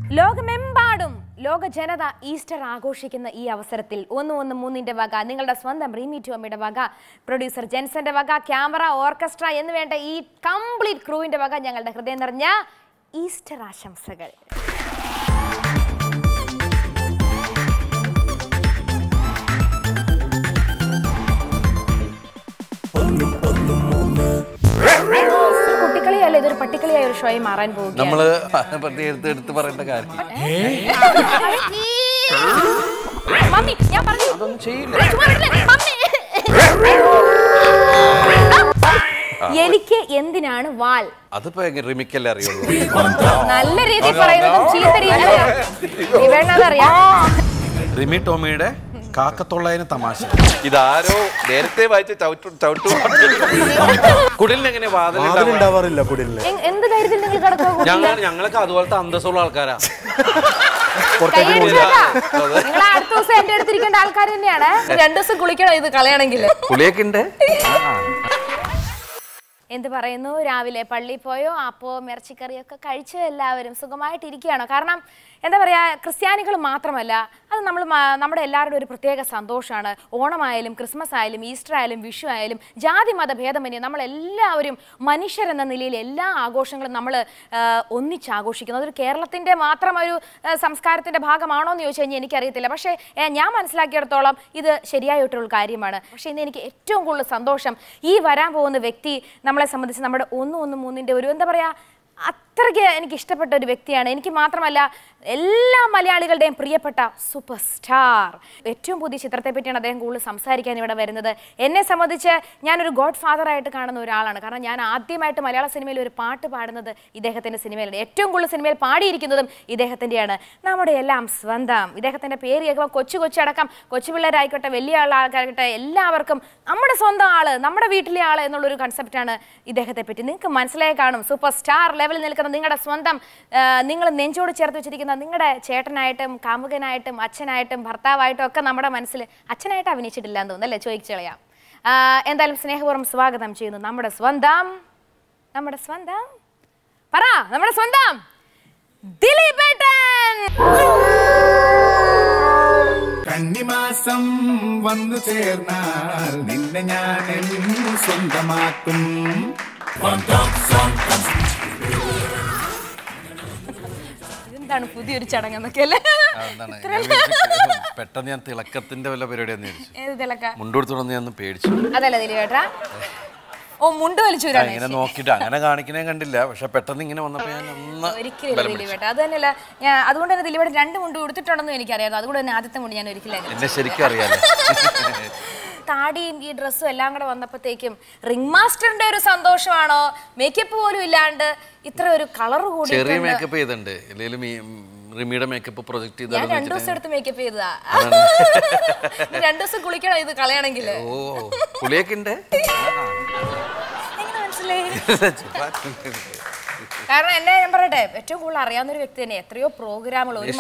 ലോകമെമ്പാടും ലോക ജനത ഈസ്റ്റർ ആഘോഷിക്കുന്ന ഈ അവസരത്തിൽ ഒന്നും ഒന്നും മൂന്നിന്റെ വക നിങ്ങളുടെ സ്വന്തം റിമി ടോമിയുടെ വക പ്രൊഡ്യൂസർ ജെൻസന്റെ വക ക്യാമറ ഓർക്കസ്ട്ര എന്ന് വേണ്ട ഈ കംപ്ലീറ്റ് ക്രൂവിന്റെ വക ഞങ്ങളുടെ ഹൃദയം നിറഞ്ഞ ഈസ്റ്റർ ആശംസകൾ. കുട്ടിക്കളിയല്ല, ഇതൊരു പട്ടിക്കളിയായ ഒരു ഷോയിൽ മാറാൻ പോകും. എടുത്ത് പറയേണ്ട കാര്യം എലിക്ക് എന്തിനാണ് വാൽ? അതിപ്പോ റിമിക്കല്ലേ അറിയുള്ളൂ. നല്ല രീതിയിൽ പറയുന്നതും ചീത്ത രീതിയിൽ അറിയാം. റിമി ടോമിയുടെ കാക്കത്തൊള്ളായിരം തമാശ. ഇതാരോ നേരത്തെ വായിച്ച ചവിട്ടു കുടിലിനെങ്ങനെ വാതിലുണ്ടാവാറില്ല. കുടിലിന് എന്ത് കാര്യത്തിൽ നിങ്ങൾ കിടക്കും? ഞങ്ങളൊക്കെ അതുപോലത്തെ അന്തസ്സുള്ള ആൾക്കാരാ. നിങ്ങൾ അടുത്ത ദിവസം എന്റെ അടുത്തിരിക്കേണ്ട ആൾക്കാർ തന്നെയാണ്. 2 ദിവസം കുളിക്കണം ഇത് കളയണമെങ്കിൽ. കുളിയൊക്കെ ഉണ്ട്. എന്ത് പറയുന്നു? രാവിലെ പള്ളിയിൽ പോയോ? അപ്പവും ഇറച്ചിക്കറിയൊക്കെ കഴിച്ചോ? എല്ലാവരും സുഖമായിട്ടിരിക്കുകയാണോ? കാരണം എന്താ പറയുക, ക്രിസ്ത്യാനികൾ മാത്രമല്ല, അത് നമ്മുടെ എല്ലാവരുടെ ഒരു പ്രത്യേക സന്തോഷമാണ്. ഓണമായാലും ക്രിസ്മസ് ആയാലും ഈസ്റ്റർ ആയാലും വിഷു ആയാലും ജാതി മത ഭേദമന്യേ നമ്മളെല്ലാവരും മനുഷ്യരെന്ന നിലയിൽ എല്ലാ ആഘോഷങ്ങളും നമ്മൾ ഒന്നിച്ചാഘോഷിക്കുന്നു. അതൊരു കേരളത്തിൻ്റെ മാത്രം ഒരു സംസ്കാരത്തിൻ്റെ ഭാഗമാണോ എന്ന് ചോദിച്ചു കഴിഞ്ഞാൽ എനിക്കറിയത്തില്ല. പക്ഷേ ഞാൻ മനസ്സിലാക്കിയിടത്തോളം ഇത് ശരിയായിട്ടുള്ള കാര്യമാണ്. പക്ഷേ ഇന്ന് എനിക്ക് ഏറ്റവും കൂടുതൽ സന്തോഷം ഈ വരാൻ പോകുന്ന വ്യക്തി നമ്മളെ സംബന്ധിച്ച് നമ്മുടെ ഒന്നും ഒന്നും മൂന്നിൻ്റെ ഒരു എന്താ പറയുക അത്രയ്ക്ക് എനിക്ക് ഇഷ്ടപ്പെട്ട ഒരു വ്യക്തിയാണ്. എനിക്ക് മാത്രമല്ല എല്ലാ മലയാളികളുടെയും പ്രിയപ്പെട്ട സൂപ്പർ സ്റ്റാർ. ഏറ്റവും പുതിയ ചിത്രത്തെ പറ്റിയാണ് അദ്ദേഹം കൂടുതൽ സംസാരിക്കാൻ ഇവിടെ വരുന്നത്. എന്നെ സംബന്ധിച്ച് ഞാനൊരു ഗോഡ് ഫാദറായിട്ട് കാണുന്ന ഒരാളാണ്. കാരണം ഞാൻ ആദ്യമായിട്ട് മലയാള സിനിമയിൽ ഒരു പാട്ട് പാടുന്നത് ഇദ്ദേഹത്തിൻ്റെ സിനിമയിലാണ്. ഏറ്റവും കൂടുതൽ സിനിമയിൽ പാടിയിരിക്കുന്നതും ഇദ്ദേഹത്തിൻ്റെയാണ്. നമ്മുടെ എല്ലാം സ്വന്തം. ഇദ്ദേഹത്തിൻ്റെ പേര് കേൾക്കുമ്പോൾ കൊച്ചടക്കം കൊച്ചു പിള്ളേരായിക്കോട്ടെ വലിയ ആൾക്കാരായിക്കോട്ടെ എല്ലാവർക്കും നമ്മുടെ സ്വന്തം ആള്, നമ്മുടെ വീട്ടിലെ ആള് എന്നുള്ളൊരു കൺസെപ്റ്റാണ് ഇദ്ദേഹത്തെ പറ്റി. നിങ്ങൾക്ക് മനസ്സിലായി കാണും. സൂപ്പർ സ്റ്റാർ ലെവലിൽ നിൽക്കുന്ന നിങ്ങളുടെ സ്വന്തം, നിങ്ങൾ നെഞ്ചോട് ചേർത്ത് വെച്ചിരിക്കുന്ന നിങ്ങളുടെ ചേട്ടനായിട്ടും കാമുകനായിട്ടും അച്ഛനായിട്ടും ഭർത്താവായിട്ടും ഒക്കെ നമ്മുടെ മനസ്സിൽ അച്ഛനായിട്ട് അഭിനയിച്ചിട്ടില്ല എന്ന് തോന്നുന്നു അല്ലേ? ചോദിച്ചു കളയാം. എന്തായാലും സ്നേഹപൂർവ്വം സ്വാഗതം ചെയ്യുന്നു നമ്മുടെ സ്വന്തം പറ നമ്മുടെ സ്വന്തം ദിലീപ് ഏട്ടൻ. കന്നിമാസം വന്നു ചേർന്നാൽ നിന്നെ ഞാൻ സ്വന്തമാക്കും. എന്താണ് പുതിയൊരു ചടങ്ങെന്നൊക്കെ അല്ലേ? പെട്ടെന്ന് ഞാൻ തിളക്കത്തിന്റെ വല്ല പരിപാടിയാന്ന് ചോദിച്ചു. ഏത് തിളക്ക? മുണ്ടെടുത്തോണ്ട് ഞാൻ പേടിച്ചു. അതല്ല ദിലീപേട്ടാ, ഓ മുണ്ട് വലിച്ചു ഇങ്ങനെ നോക്കിട്ട് അങ്ങനെ കാണിക്കണേ കണ്ടില്ല. പക്ഷെ പെട്ടെന്ന് ഇങ്ങനെ വന്നപ്പോ ഞാൻ ഒരിക്കലും ദിലീപേട്ട അത് തന്നെയല്ല. ഞാൻ അതുകൊണ്ട് തന്നെ ദിലീപേട്ടൻ 2 മുണ്ട് കൊടുത്തിട്ടുണ്ടെന്നും എനിക്കറിയാം. അതുകൊണ്ട് തന്നെ ആദ്യത്തെ മുണ്ട് ഞാൻ ഒരിക്കലും എന്നെ ശരിക്കും അറിയാലോ. താടിയും ഈ ഡ്രസ്സും എല്ലാം കൂടെ വന്നപ്പോഴത്തേക്കും റിംഗ് മാസ്റ്ററിന്റെ ഒരു സന്തോഷമാണോ? മേക്കപ്പ് പോലും ഇല്ലാണ്ട് ഇത്ര ഒരു കളർ കൂടി. ചെറിയ മേക്കപ്പ് ചെയ്തിട്ടുണ്ട്. ഇല്ലെങ്കിലും റിമിയുടെ മേക്കപ്പ് പ്രൊജക്ട് ചെയ്ത് 2 ദിവസം എടുത്ത് മേക്കപ്പ് ചെയ്തതാ. 2 ദിവസം കുളിക്കണം ഇത് കളയണമെങ്കിൽ. ഓ കുളിയൊക്കെ ഉണ്ട്. കാരണം എന്നെ ഞാൻ പറയട്ടെ, ഏറ്റവും കൂടുതൽ അറിയാവുന്ന ഒരു വ്യക്തി തന്നെ. എത്രയോ പ്രോഗ്രാമുകൾ ഒരു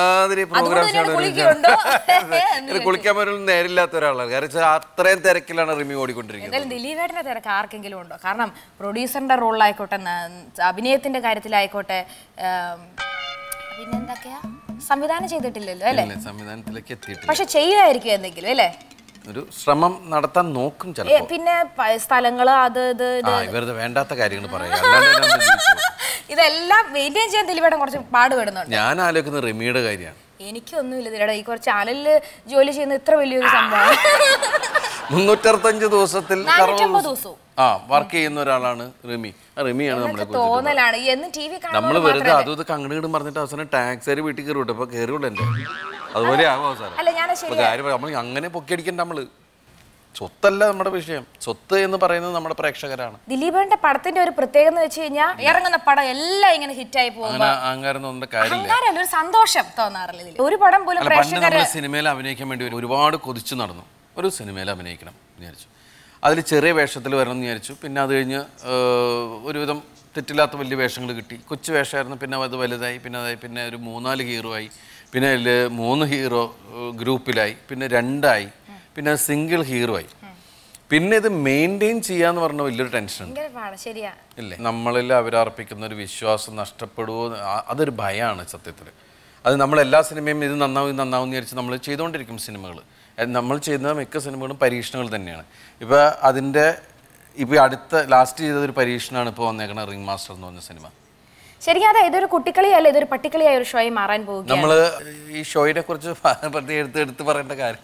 കുളിക്കാൻ പോലും നേരില്ലാത്ത ഒരാളാണ്. കാരണം അത്രയും തിരക്കിലാണ് റിമി ഓടിക്കൊണ്ടിരിക്കുന്നത്. എന്തായാലും ദിലീപേട്ടന്റെ തിരക്ക് ആർക്കെങ്കിലും ഉണ്ടോ? കാരണം പ്രൊഡ്യൂസറിന്റെ റോളിലായിക്കോട്ടെ, അഭിനയത്തിന്റെ കാര്യത്തിലായിക്കോട്ടെ, പിന്നെന്തൊക്കെയാ സംവിധാനം ചെയ്തിട്ടില്ലല്ലോ അല്ലേ? സംവിധാനത്തിലേക്ക് എത്തിയിട്ടില്ല. പക്ഷെ ചെയ്യുമായിരിക്കും എന്തെങ്കിലും അല്ലേ? ഒരു ശ്രമം നടത്താൻ നോക്കും ചിലപ്പോൾ. പിന്നെ സ്ഥലങ്ങള് അത് ഇവരുടെ വേണ്ടാത്ത കാര്യങ്ങൾ പറയാം. ഇതെല്ലാം മെയിൻറ്റെയിൻ ചെയ്യാൻ ദിലീപേട്ടൻ കുറച്ച് പാടുപെടുന്നുണ്ട്. ഞാൻ ആലോചിക്കുന്നത് റിമിയുടെ കാര്യമാണ്. എനിക്കൊന്നുമില്ല ദിലീപേട്ടാ, ഈ കുറച്ച് ചാനലില് ജോലി ചെയ്യുന്ന ഇത്ര വലിയൊരു സംഭവം. 365 ദിവസത്തിൽ 450 ദിവസവും വർക്ക് ചെയ്യുന്ന ഒരാളാണ് റിമി. റിമിയാണ് നമ്മുടെ തോന്നലാണ്. നമ്മൾ വെറുതെ അതും ഇതൊക്കെ അങ്ങോട്ടും പറഞ്ഞിട്ട് അവസാനം ടാക്സി വീട്ടിൽ കയറി അപ്പൊ കയറിയുള്ളൂ എന്റെ. അതുപോലെ ആകും അവസാനം. കാര്യം നമ്മൾ അങ്ങനെ പൊക്കിയടിക്കണ്ട. നമ്മള് സ്വത്തല്ല നമ്മുടെ വിഷയം. സ്വത്ത് എന്ന് പറയുന്നത് നമ്മുടെ പ്രേക്ഷകരാണ്. ദിലീപേട്ടന്റെ പടത്തിന്റെ ഒരു പ്രത്യേകത എന്ന് വെച്ച് കഴിഞ്ഞാൽ ഇറങ്ങുന്ന പടം എല്ലാം ഇങ്ങനെ ഹിറ്റായി പോകും. അഹങ്കാരം തോന്നുന്ന കാര്യമില്ല, ഒരു സന്തോഷം തോന്നാറില്ല. ഒരു പടം പോലും പ്രേക്ഷകർ സിനിമയിൽ അഭിനയിക്കാൻ വേണ്ടി ഒരുപാട് കൊതിച്ചു നടന്നു. ഒരു സിനിമയിൽ അഭിനയിക്കണം വിചാരിച്ചു, അതിൽ ചെറിയ വേഷത്തിൽ വരണം എന്ന് വിചാരിച്ചു. പിന്നെ അത് കഴിഞ്ഞ് ഒരുവിധം തെറ്റില്ലാത്ത വലിയ വേഷങ്ങൾ കിട്ടി. കൊച്ചു വേഷമായിരുന്നു, പിന്നെ അത് വലുതായി, പിന്നെ അതായി, പിന്നെ ഒരു 3-4 ഹീറോ ആയി, പിന്നെ അതിൽ 3 ഹീറോ ഗ്രൂപ്പിലായി, പിന്നെ 2 ആയി, പിന്നെ സിംഗിൾ ഹീറോ ആയി. പിന്നെ ഇത് മെയിൻറ്റെയിൻ ചെയ്യാന്ന് പറഞ്ഞ വലിയൊരു ടെൻഷൻ ശരിയാ ഇല്ലേ? നമ്മളിൽ അവരർപ്പിക്കുന്ന ഒരു വിശ്വാസം നഷ്ടപ്പെടുമോ, അതൊരു ഭയമാണ് സത്യത്തിൽ. അത് നമ്മളെല്ലാ സിനിമയും ഇത് നന്നാവും എന്ന് വിചാരിച്ച് നമ്മൾ ചെയ്തുകൊണ്ടിരിക്കും സിനിമകൾ. നമ്മൾ ചെയ്യുന്ന മിക്ക സിനിമകളും പരീക്ഷണങ്ങൾ തന്നെയാണ്. ഇപ്പോൾ അതിൻ്റെ അടുത്ത ലാസ്റ്റ് ചെയ്തൊരു പരീക്ഷണമാണ് ഇപ്പോൾ വന്നേക്കണ റിംഗ് മാസ്റ്റർ എന്ന് പറഞ്ഞ സിനിമ. ശരിക്കും അതെ, ഇതൊരു കുട്ടിക്കളിയല്ല, ഇതൊരു പട്ടിക്കളിയായ ഒരു ഷോയിൽ മാറാൻ പോകും. നമ്മള് ഈ ഷോയിനെ കുറിച്ച് എടുത്ത് പറയേണ്ട കാര്യം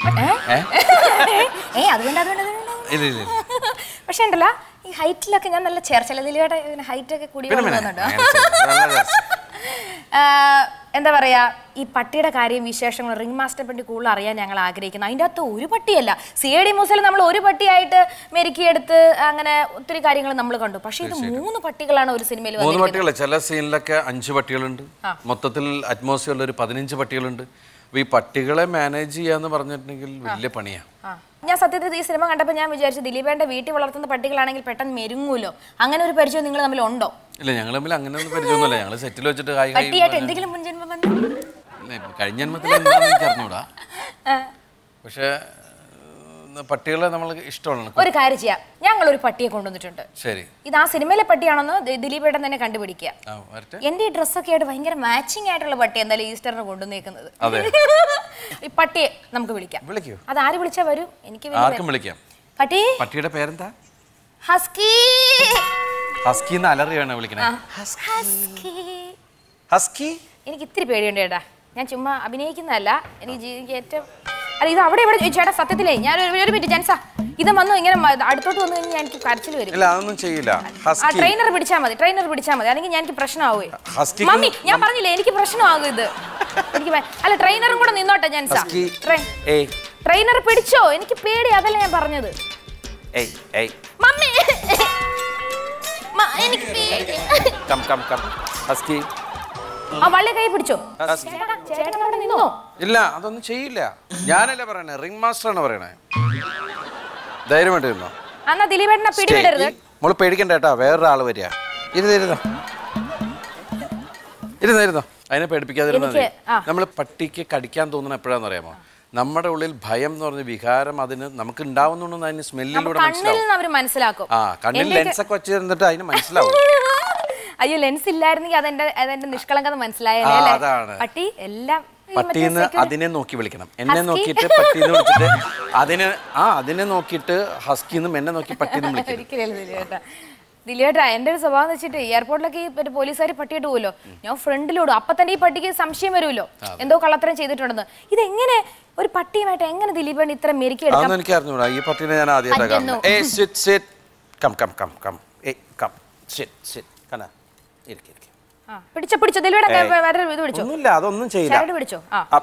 പക്ഷെ ഉണ്ടല്ലോ ഈ ഹൈറ്റിലൊക്കെ ഞാൻ നല്ല ചേർച്ചല്ല, ദിലീപേട്ട ഹൈറ്റ് ഒക്കെ കൂടി എന്താ പറയാ, ഈ പട്ടിയുടെ കാര്യം വിശേഷങ്ങൾ റിംഗ് മാസ്റ്ററെ പറ്റി കൂടുതൽ അറിയാൻ ഞങ്ങൾ ആഗ്രഹിക്കുന്നു. അതിൻ്റെ അകത്ത് ഒരു പട്ടിയല്ല, CID മൂസയിൽ നമ്മൾ ഒരു പട്ടിയായിട്ട് മെരുക്കിയെടുത്ത് അങ്ങനെ ഒത്തിരി കാര്യങ്ങൾ നമ്മൾ കണ്ടു. പക്ഷെ ഇത് 3 പട്ടികളാണ് ഒരു സിനിമയിൽ. 3 പട്ടികൾ, ചില സീനിലൊക്കെ 5 പട്ടികളുണ്ട്, മൊത്തത്തിൽ അറ്റ്മോസ്ഫിയറിൽ ഒരു 15 പട്ടികളുണ്ട്. അപ്പൊ ഈ പട്ടികളെ മാനേജ് ചെയ്യാന്ന് പറഞ്ഞിട്ടുണ്ടെങ്കിൽ വലിയ പണിയാണ്. ഞാൻ സത്യത്തിൽ ഈ സിനിമ കണ്ടപ്പോൾ ഞാൻ വിചാരിച്ചു ദിലീപേന്റെ വീട്ടിൽ വളർത്തുന്ന പട്ടികളാണെങ്കിൽ പെട്ടെന്ന് മെരുങ്ങൂലോ, അങ്ങനെ ഒരു പരിചയം നിങ്ങൾ തമ്മിൽ ഉണ്ടോ? ഇല്ല, ഞങ്ങൾ തമ്മിൽ അങ്ങനെ ഒന്നും പരിചയമൊന്നുമില്ല. ഞങ്ങൾ സെറ്റിൽ വെച്ചിട്ട് എന്തെങ്കിലും മുൻജന്മ ബന്ധം കഴിഞ്ഞ ജന്മത്തിൽ എന്താണെന്ന് എനിക്ക് അറിഞ്ഞൂടാ. പക്ഷെ പട്ടികളെ നമ്മൾക്ക് ഇഷ്ടമാണ്. ഒരു കാര്യം ചെയ്യാം, ഞങ്ങൾ ഒരു പട്ടിയെ കൊണ്ടുവന്നിട്ടുണ്ട്. ശരി, ഇത് ആ സിനിമയിലെ പട്ടിയാണെന്ന് ദിലീപേട്ടൻ തന്നെ കണ്ടുപിടിക്കുക. എന്റെ ഈ ഡ്രസ്സൊക്കെ ആയിട്ട് ഭയങ്കര മാച്ചിങ് ആയിട്ടുള്ള പട്ടി എന്തായാലും ഈസ്റ്ററിന് കൊണ്ടുവന്നേക്കുന്നത്. ഈ പട്ടിയെ നമുക്ക് വിളിക്കാം. അത് ആര് വിളിച്ചാ വരും? എനിക്ക് വിളിക്കാം. പട്ടിയുടെ പേരെന്താ? ഹസ്കി. ഹസ്കി എന്ന് അലറിയാണ് വിളിക്കണേ. ഹസ്കി. എനിക്ക് ഇത്തിരി പേടിയുണ്ട് ചേട്ടാ, ഞാൻ ചുമ്മാ അഭിനയിക്കുന്നതല്ല, എനിക്ക് ഏറ്റവും അല്ല ഇത് അവിടെ ഇവിടെ ചേട്ടാ സത്യത്തിലേ ഞാൻ ഒരു മിനിറ്റ് ജൻസാ ഇത് വന്നു ഇങ്ങനെ അടുത്തോട്ട് വന്നു കഴിഞ്ഞാൽ എനിക്ക് കരച്ചിൽ വരും. അതൊന്നും ചെയ്യില്ല. ട്രെയിനർ പിടിച്ചാൽ മതി, അല്ലെങ്കിൽ ഞാൻ എനിക്ക് പ്രശ്നമാവേ. മമ്മി ഞാൻ പറഞ്ഞില്ലേ എനിക്ക് പ്രശ്നമാകും ഇത്. എനിക്ക് അല്ല ട്രെയിനറും കൂടെ നിന്നോട്ടെ ജൻസാ. ട്രെയിനർ പിടിച്ചോ, എനിക്ക് പേടി, അതല്ല ഞാൻ പറഞ്ഞത്. മമ്മി എനിക്ക് വള്ളി കൈ പിടിച്ചോ. ഇല്ല, അതൊന്നും ചെയ്യില്ല. ഞാനല്ലേ പറയണേ, റിംഗ് മാസ്റ്റർ ആണ് പറയണേ. ധൈര്യമായിട്ട് ഇരുന്നോ. എന്നാ ദിലീപേട്ടനെ പിടിവിടരുത്. മോള് പേടിക്കണ്ട കേട്ടാ, വേറൊരാള് വരിക. ഇരുന്നിരുന്നോ. അതിനെ പേടിപ്പിക്കാതിരുന്നാ മതി. നമ്മള് പട്ടിക്ക് കടിക്കാൻ തോന്നുന്ന എപ്പോഴാന്ന് അറിയാമോ? നമ്മുടെ ഉള്ളിൽ ഭയം എന്ന് പറഞ്ഞ വികാരം അതിന് നമുക്ക് ഉണ്ടാവുന്നുണ്ടെന്ന് അതിന് സ്മെല്ലിലൂടെ മനസ്സിലാക്കും. കണ്ണിൽ ലെൻസൊക്കെ വെച്ച് തന്നിട്ട് അതിന് മനസ്സിലാവും. അയ്യോ ലെൻസ് ഇല്ലായിരുന്നെങ്കിൽ അതെന്റെ നിഷ്കളങ്കത മനസ്സിലായല്ലേ. പട്ടി എല്ലാം പട്ടീന്ന് അതിനെ നോക്കി വിളിക്കണം. എന്നെ നോക്കിയിട്ട് പട്ടീന്ന് വിളിച്ചിട്ട് അതിനെ നോക്കിയിട്ട് ഹസ്കിന്നും എന്നെ നോക്കി പട്ടീന്ന് വിളിക്കണം. ഒരിക്കലും ദിലീപേട്ടാ എന്റെ ഒരു സ്വഭാവം വെച്ചിട്ട് എയർപോർട്ടിലൊക്കെ ഈ പൊലീസുകാർ പട്ടിയിട്ട് പോലോ, ഞാൻ ഫ്രണ്ടിലോടും. അപ്പൊ തന്നെ ഈ പട്ടിക്ക് സംശയം വരുമല്ലോ എന്തോ കള്ളത്തരം ചെയ്തിട്ടുണ്ടെന്ന്. ഇതെങ്ങനെ ഒരു പട്ടിയുമായിട്ട് എങ്ങനെ ദിലീപേട്ടൻ ഇത്ര മെരുക്കി എടുക്കാം? എനിക്ക് അറിഞ്ഞൂടാ. ഈ പട്ടീനെ ഞാൻ ആദ്യമായിട്ടാണ് കാണുന്നത്. പിടിച്ചോ ദിലീപേട്ടൻ ഇത് പിടിച്ചോ. ഒന്നുമില്ല, അതൊന്നും ചെയ്യില്ല. ചരട് പിടിച്ചോ.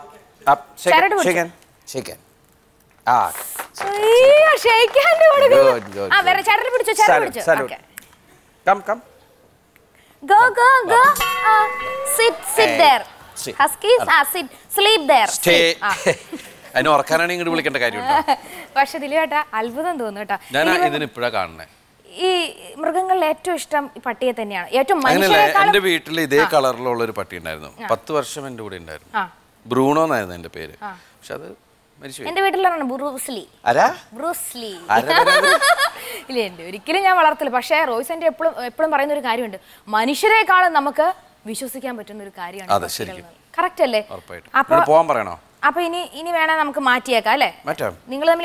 വിളിക്കേണ്ട കാര്യമുണ്ടോ? പക്ഷെ ദിലീപേട്ടാ അത്ഭുതം തോന്നുന്നു കേട്ടോ. ഞാൻ ഇതിനിപ്പോഴാ കാണണേ. ഈ മൃഗങ്ങളിൽ ഏറ്റവും ഇഷ്ടം പട്ടിയെ തന്നെയാണ്. ഏറ്റവും എന്റെ വീട്ടിൽ ഇതേ കളറിലുള്ള ഒരു പട്ടി ഉണ്ടായിരുന്നു. 10 വർഷം എന്റെ കൂടെ ഉണ്ടായിരുന്നു. ബ്രൂണോ എന്നായിരുന്നു എന്റെ പേര്. പക്ഷെ അത് എന്റെ വീട്ടിലാണ് ബ്രൂസ്ലി. ഇല്ല എന്റെ ഒരിക്കലും ഞാൻ വളർത്തില്ല. പക്ഷെ റോയ്സ് എന്റെ എപ്പോഴും പറയുന്ന ഒരു കാര്യമുണ്ട്, മനുഷ്യരെക്കാളും നമുക്ക് വിശ്വസിക്കാൻ പറ്റുന്ന ഒരു കാര്യമാണ്. കറക്റ്റ് അല്ലേ? അപ്പൊ ഇനി വേണേ നമുക്ക് മാറ്റിയേക്കാം അല്ലേ? നിങ്ങൾ തമ്മിൽ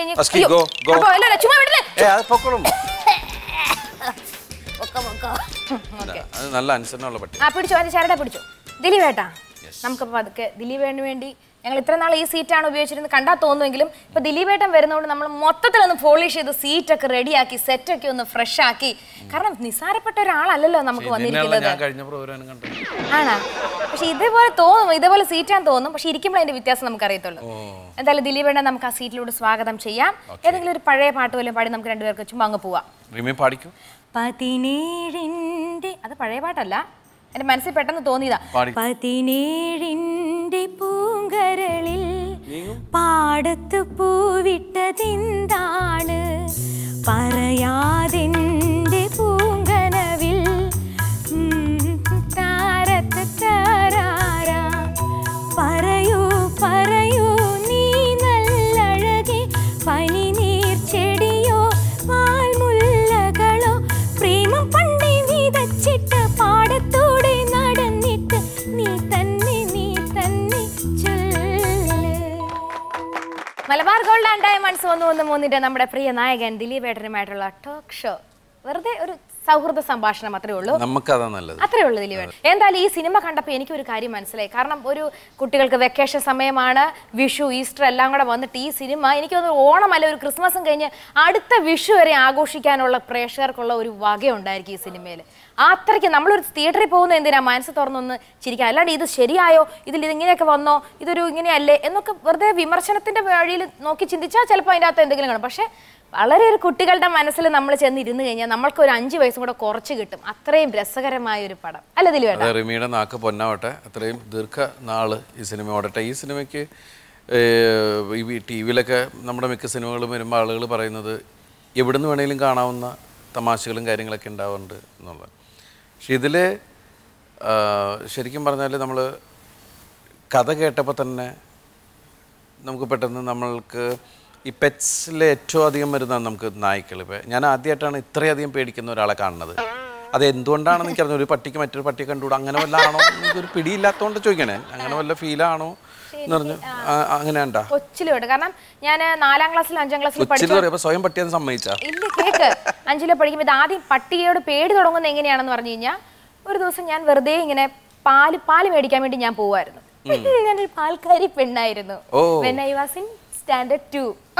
പിടിച്ചോ, ചരട പിടിച്ചോ. ദിലീപേട്ടാ നമുക്കപ്പോ അതൊക്കെ ദിലീപേട്ടന് വേണ്ടി ഞങ്ങൾ ഇത്ര നാൾ ഈ സീറ്റാണ് ഉപയോഗിച്ചിരുന്നത് കണ്ടാ തോന്നുമെങ്കിലും ഇപ്പൊ ദിലീപേട്ടൻ വരുന്നതുകൊണ്ട് നമ്മൾ മൊത്തത്തിലൊന്ന് പോളിഷ് ചെയ്ത് സീറ്റൊക്കെ റെഡിയാക്കി സെറ്റൊക്കെ ഒന്ന് ഫ്രഷ് ആക്കി. കാരണം നിസ്സാരപ്പെട്ട ഒരാളല്ലല്ലോ നമുക്ക് വന്നിരിക്കുന്നത്. ആണോ? പക്ഷെ ഇതേപോലെ തോന്നും, ഇതേപോലെ സീറ്റാന്ന് തോന്നും. പക്ഷെ ഇരിക്കുമ്പോൾ അതിന്റെ വ്യത്യാസം നമുക്ക് അറിയത്തുള്ളൂ. എന്തായാലും ദിലീപേട്ടൻ നമുക്ക് ആ സീറ്റിലൂടെ സ്വാഗതം ചെയ്യാം. ഏതെങ്കിലും ഒരു പഴയ പാട്ട് പോലും പാടി നമുക്ക് രണ്ടുപേർക്ക് ചുമ്മാ അങ്ങ് പോവാം. 17 അത് പഴയ പാട്ടല്ല, എന്റെ മനസ്സിൽ പെട്ടെന്ന് തോന്നിയതാ. 17 പൂങ്കരളിൽ പാടത്തു പൂവിട്ടതെന്താണ്, പറയാതെന്റെ പൂങ്കനവിൽ പറയൂ പറയൂ നീ നല്ലഴകെ പനിനീർ ചെടിയോ Malabar gold and diamonds Onnum Onnum Moonnu നമ്മുടെ പ്രിയ നായകൻ ദിലീപ് ഏട്ടനുമായിട്ടുള്ള ടോക്ക് ഷോ. വെറുതെ ഒരു സൗഹൃദ സംഭാഷണം അത്രേ ഉള്ളൂ. നമുക്കതാ നല്ലത്. അത്രേ ഉള്ളൂ ദിലീപ്. എന്തായാലും ഈ സിനിമ കണ്ടപ്പോൾ എനിക്കൊരു കാര്യം മനസ്സിലായി. കാരണം ഒരു കുട്ടികൾക്ക് വെക്കേഷൻ സമയമാണ്, വിഷു ഈസ്റ്റർ എല്ലാം കൂടെ വന്നിട്ട് ഈ സിനിമ എനിക്ക് തോന്നുന്നു ഓണമല്ല ഒരു ക്രിസ്മസും കഴിഞ്ഞ് അടുത്ത വിഷു വരെ ആഘോഷിക്കാനുള്ള പ്രേക്ഷകർക്കുള്ള ഒരു വകയുണ്ടായിരിക്കും ഈ സിനിമയിൽ. അത്രയ്ക്ക് നമ്മളൊരു തിയേറ്ററിൽ പോകുന്ന എന്തിനാ മനസ്സ് തുറന്നൊന്ന് ചിരിക്കുക, അല്ലാണ്ട് ഇത് ശരിയായോ, ഇതിങ്ങനെയൊക്കെ വന്നോ, ഇതൊരു ഇങ്ങനെയല്ലേ എന്നൊക്കെ വെറുതെ വിമർശനത്തിന്റെ വഴിയിൽ നോക്കി ചിന്തിച്ചാൽ ചിലപ്പോൾ അതിൻ്റെ അകത്ത് എന്തെങ്കിലും കാണും. പക്ഷെ വളരെ ഒരു കുട്ടികളുടെ മനസ്സിൽ നമ്മൾ ചെന്ന് ഇരുന്ന് കഴിഞ്ഞാൽ നമ്മൾക്ക് ഒരു 5 വയസ്സും കൂടെ കുറച്ച് കിട്ടും. അത്രയും രസകരമായ ഒരു പടം അല്ല ദിലീപ്? റിമിയുടെ നാക്ക് പൊന്നാവട്ടെ, അത്രയും ദീർഘനാള് ഈ സിനിമ ഓടട്ടെ. ഈ സിനിമയ്ക്ക് ഈ ടി വിയിലൊക്കെ നമ്മുടെ മിക്ക സിനിമകളും വരുമ്പോൾ ആളുകൾ പറയുന്നത് എവിടുന്ന് വേണമെങ്കിലും കാണാവുന്ന തമാശകളും കാര്യങ്ങളൊക്കെ ഉണ്ടാവുന്നുണ്ട് എന്നുള്ളത്. പക്ഷെ ഇതിൽ ശരിക്കും പറഞ്ഞാൽ നമ്മൾ കഥ കേട്ടപ്പോൾ തന്നെ നമുക്ക് പെട്ടെന്ന് നമ്മൾക്ക് ഈ പെറ്റ്സിൽ ഏറ്റവും അധികം വരുന്നതാണ് നമുക്ക് നായ്ക്കൾ. ഇപ്പം ഞാൻ ആദ്യമായിട്ടാണ് ഇത്രയധികം പേടിക്കുന്ന ഒരാളെ കാണുന്നത്. അത് എന്തുകൊണ്ടാണെന്ന് എനിക്കറിഞ്ഞു. ഒരു പട്ടിക്ക് മറ്റൊരു പട്ടിയെ കണ്ടുകൂടാ അങ്ങനെ വല്ല ആണോ, എനിക്കൊരു പിടിയില്ലാത്തതുകൊണ്ട് ചോദിക്കണേ, അങ്ങനെ വല്ല ഫീലാണോ എന്ന് പറഞ്ഞു. അങ്ങനെ ഉണ്ടാ കൊച്ചിലോട്ട്? കാരണം ഞാൻ 4ാം ക്ലാസ്സിൽ 5ാം ക്ലാസ്സിൽ പഠിച്ചപ്പോൾ സ്വയം പട്ടിയെന്ന് സമ്മതിച്ചാ ഇല്ല. കേക്ക് 5ൽ പഠിക്കുമ്പോൾ ഇത് ആദ്യം പട്ടിയോട് പേടി തുടങ്ങുന്നത് എങ്ങനെയാണെന്ന് പറഞ്ഞു കഴിഞ്ഞാൽ, ഒരു ദിവസം ഞാൻ വെറുതെ ഇങ്ങനെ പാല് മേടിക്കാൻ വേണ്ടി ഞാൻ പോവായിരുന്നു. ഞാനൊരു പാൽക്കാരി പെണ്ണായിരുന്നു. When I was in standard 2.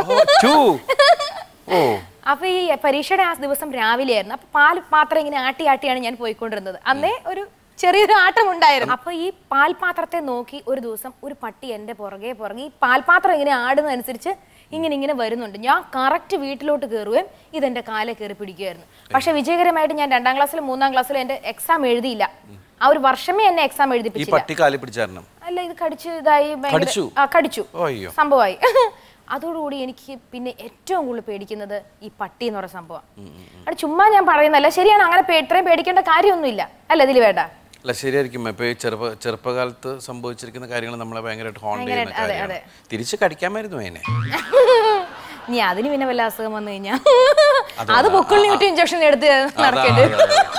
അപ്പൊ ഈ പരീക്ഷയുടെ ആ ദിവസം രാവിലെ ആയിരുന്നു. അപ്പൊ പാൽപാത്രം ഇങ്ങനെ ആട്ടിയാണ് ഞാൻ പോയിക്കൊണ്ടിരുന്നത്. അന്നേ ഒരു ചെറിയൊരു ആട്ടം ഉണ്ടായിരുന്നു. അപ്പൊ ഈ പാൽപാത്രത്തെ നോക്കി ഒരു ദിവസം ഒരു പട്ടി എന്റെ പുറകെ ഈ പാൽപാത്രം ഇങ്ങനെ ആടുന്നതനുസരിച്ച് ഇങ്ങനെ വരുന്നുണ്ട്. ഞാൻ കറക്റ്റ് വീട്ടിലോട്ട് കയറുകയും ഇതെന്റെ കാലെ കയറി പിടിക്കുമായിരുന്നു. പക്ഷെ വിജയകരമായിട്ട് ഞാൻ 2ാം ക്ലാസ്സിലും 3ാം ക്ലാസ്സിലും എന്റെ എക്സാം എഴുതിയില്ല. ആ ഒരു വർഷമേ എന്നെ എക്സാം എഴുതിപ്പിച്ചില്ല. അല്ല, ഇത് കടിച്ചു ഇതായി കടിച്ചു സംഭവമായി. അതോടുകൂടി എനിക്ക് പിന്നെ ഏറ്റവും കൂടുതൽ പേടിക്കുന്നത് ഈ പട്ടി എന്ന് പറയുന്ന സംഭവം. അത് ചുമ്മാ ഞാൻ പറയുന്നല്ല, ശരിയാണ്. അങ്ങനെ ഇത്രയും പേടിക്കേണ്ട കാര്യമൊന്നുമില്ല അല്ല ദിലീപേട്ടാ? അല്ല, ശരിയായിരിക്കും. ഇപ്പൊ ചെറുപ്പകാലത്ത് സംഭവിച്ചിരിക്കുന്ന കാര്യങ്ങൾ നമ്മളെ ഭയങ്കരമായിട്ട് ഹോണ്ട് ചെയ്യുന്ന, തിരിച്ച് കടിക്കാമായിരുന്നു അതിനെ. നീ അതിന് പിന്നെ വല്ല അസുഖം വന്നു കഴിഞ്ഞാൽ അത് പൊക്കിളിന് ഇഞ്ചക്ഷൻ എടുത്ത് നടക്കേണ്ടി.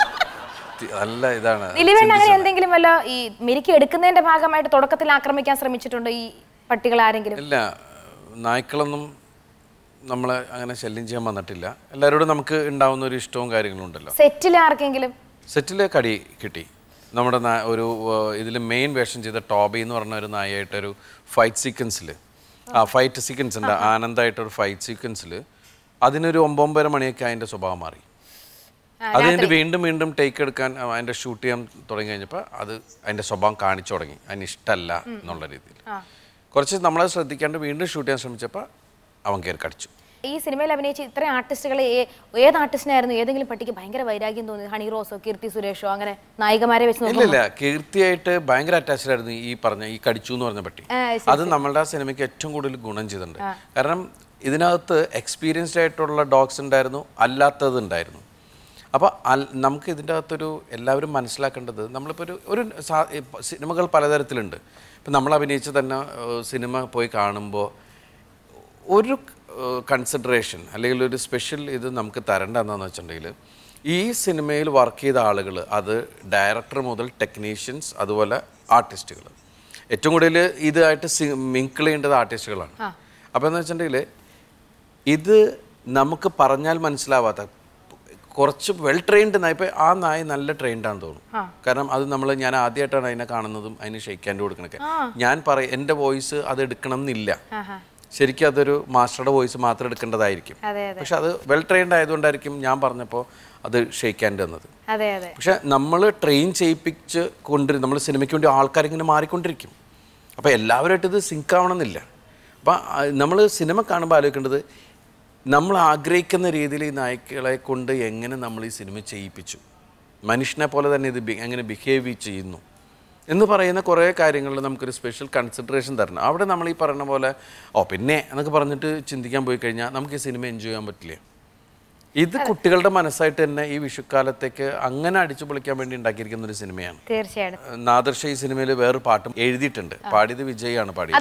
നല്ല ഇതാണ് ദിലീപേട്ടൻ. അങ്ങനെ എന്തെങ്കിലും വല്ല ഈ മെരുക്കി എടുക്കുന്നതിന്റെ ഭാഗമായിട്ട് തുടക്കത്തിൽ ആക്രമിക്കാൻ ശ്രമിച്ചിട്ടുണ്ടോ ഈ പട്ടികൾ ആരെങ്കിലും? ഇല്ല, നായ്ക്കളൊന്നും നമ്മളെ അങ്ങനെ ശല്യം ചെയ്യാൻ വന്നിട്ടില്ല. എല്ലാവരോടും നമുക്ക് ഉണ്ടാവുന്ന ഒരു ഇഷ്ടവും കാര്യങ്ങളും ഉണ്ടല്ലോ. സെറ്റിൽ ആർക്കെങ്കിലും? സെറ്റിൽ കടി കിട്ടി. നമ്മുടെ ഒരു ഇതിൽ മെയിൻ വേഷം ചെയ്ത ടോബി എന്ന് പറഞ്ഞ ഒരു നായായിട്ടൊരു ഫൈറ്റ് സീക്വൻസിൽ ഉണ്ട്. ആനന്ദമായിട്ടൊരു ഫൈറ്റ് സീക്വൻസിൽ അതിനൊരു 9:30 മണിയൊക്കെ അതിൻ്റെ സ്വഭാവം മാറി. അത് കഴിഞ്ഞിട്ട് വീണ്ടും ടേക്ക് എടുക്കാൻ അതിൻ്റെ ഷൂട്ട് ചെയ്യാൻ തുടങ്ങി കഴിഞ്ഞപ്പോൾ അത് അതിൻ്റെ സ്വഭാവം കാണിച്ചു തുടങ്ങി. അതിന് ഇഷ്ടമല്ല എന്നുള്ള രീതിയിൽ കുറച്ച് നമ്മളത് ശ്രദ്ധിക്കാണ്ട് വീണ്ടും ഷൂട്ട് ചെയ്യാൻ ശ്രമിച്ചപ്പോൾ അവൻ കയറി കടിച്ചു. ഈ സിനിമയിൽ അഭിനയിച്ച ഇത്രയും ആർട്ടിസ്റ്റുകൾ ഏത് ആർട്ടിസ്റ്റിനായിരുന്നു ഏതെങ്കിലും പട്ടിക്ക് ഭയങ്കര വൈരാഗ്യം തോന്നി? ഹണി റോസോ, കീർത്തി സുരേഷോ, അങ്ങനെ നായികമാരെ വെച്ച്? ഇല്ല, കീർത്തിയായിട്ട് ഭയങ്കര അറ്റാച്ച്ഡ് ആയിരുന്നു ഈ കടിച്ചു എന്ന് പറഞ്ഞ പട്ടി. അത് നമ്മളുടെ ആ സിനിമയ്ക്ക് ഏറ്റവും കൂടുതൽ ഗുണം ചെയ്തിട്ടുണ്ട്. കാരണം ഇതിനകത്ത് എക്സ്പീരിയൻസ്ഡ് ആയിട്ടുള്ള ഡോഗ്സ് ഉണ്ടായിരുന്നു, അല്ലാത്തത് ഉണ്ടായിരുന്നു. അപ്പോൾ നമുക്ക് ഇതിൻ്റെ അകത്തൊരു എല്ലാവരും മനസ്സിലാക്കേണ്ടത്, നമ്മളിപ്പോൾ ഒരു സിനിമകൾ പലതരത്തിലുണ്ട്. ഇപ്പം നമ്മൾ അഭിനയിച്ച് തന്നെ സിനിമ പോയി കാണുമ്പോൾ ഒരു കൺസിഡറേഷൻ അല്ലെങ്കിൽ ഒരു സ്പെഷ്യൽ ഇത് നമുക്ക് തരേണ്ട എന്താണെന്ന് വെച്ചിട്ടുണ്ടെങ്കിൽ, ഈ സിനിമയിൽ വർക്ക് ചെയ്ത ആളുകൾ, അത് ഡയറക്ടർ മുതൽ ടെക്നീഷ്യൻസ് അതുപോലെ ആർട്ടിസ്റ്റുകൾ, ഏറ്റവും കൂടുതൽ ഇതായിട്ട് മിങ്കിൾ ചെയ്യേണ്ടത് ആർട്ടിസ്റ്റുകളാണ്. അപ്പോൾ എന്ന് വെച്ചിട്ടുണ്ടെങ്കിൽ ഇത് നമുക്ക് പറഞ്ഞാൽ മനസ്സിലാവാത്ത കുറച്ച് വെൽ ട്രെയിൻഡ് നായ. ഇപ്പോൾ ആ നായ നല്ല ട്രെയിൻഡാന്ന് തോന്നുന്നു. കാരണം അത് ഞാൻ ആദ്യമായിട്ടാണ് അതിനെ കാണുന്നതും അതിന് ഷെയ്ക്കാൻഡ് കൊടുക്കണൊക്കെ. ഞാൻ എൻ്റെ വോയിസ് അത് എടുക്കണം എന്നില്ല. ശരിക്കും അതൊരു മാസ്റ്ററുടെ വോയിസ് മാത്രം എടുക്കേണ്ടതായിരിക്കും. പക്ഷെ അത് വെൽ ട്രെയിൻഡ് ആയതുകൊണ്ടായിരിക്കും ഞാൻ പറഞ്ഞപ്പോൾ അത് ഷെയ്ക്കാൻഡ് തന്നത്. പക്ഷെ നമ്മൾ ട്രെയിൻ ചെയ്യിപ്പിച്ച് നമ്മൾ സിനിമയ്ക്ക് വേണ്ടി ആൾക്കാരിങ്ങനെ മാറിക്കൊണ്ടിരിക്കും. അപ്പോൾ എല്ലാവരുമായിട്ട് ഇത് സിങ്ക് ആവണമെന്നില്ല. അപ്പം നമ്മൾ സിനിമ കാണുമ്പോൾ ആലോചിക്കേണ്ടത്, നമ്മൾ ആഗ്രഹിക്കുന്ന രീതിയിൽ ഈ നായ്ക്കളെ കൊണ്ട് എങ്ങനെ നമ്മൾ ഈ സിനിമ ചെയ്യിപ്പിച്ചു, മനുഷ്യനെ പോലെ തന്നെ ഇത് എങ്ങനെ ബിഹേവ് ചെയ്യുന്നു എന്ന് പറയുന്ന കുറേ കാര്യങ്ങളിൽ നമുക്കൊരു സ്പെഷ്യൽ കൺസിഡറേഷൻ തരണം. അവിടെ നമ്മൾ ഈ പറയുന്ന പോലെ പിന്നെ എന്നൊക്കെ പറഞ്ഞിട്ട് ചിന്തിക്കാൻ പോയി കഴിഞ്ഞാൽ നമുക്ക് ഈ സിനിമ എൻജോയ് ചെയ്യാൻ പറ്റില്ല. ഇത് കുട്ടികളുടെ മനസ്സായിട്ട് തന്നെ ഈ വിഷുക്കാലത്തേക്ക് അങ്ങനെ അടിച്ചു പൊളിക്കാൻ വേണ്ടി ഉണ്ടാക്കിയിരിക്കുന്ന ഒരു സിനിമയാണ്. തീർച്ചയായും. നാദർഷ ഈ സിനിമയിൽ വേറൊരു പാട്ടും എഴുതിയിട്ടുണ്ട്. പാടിയത് വിജയാണ് പാടിയത്.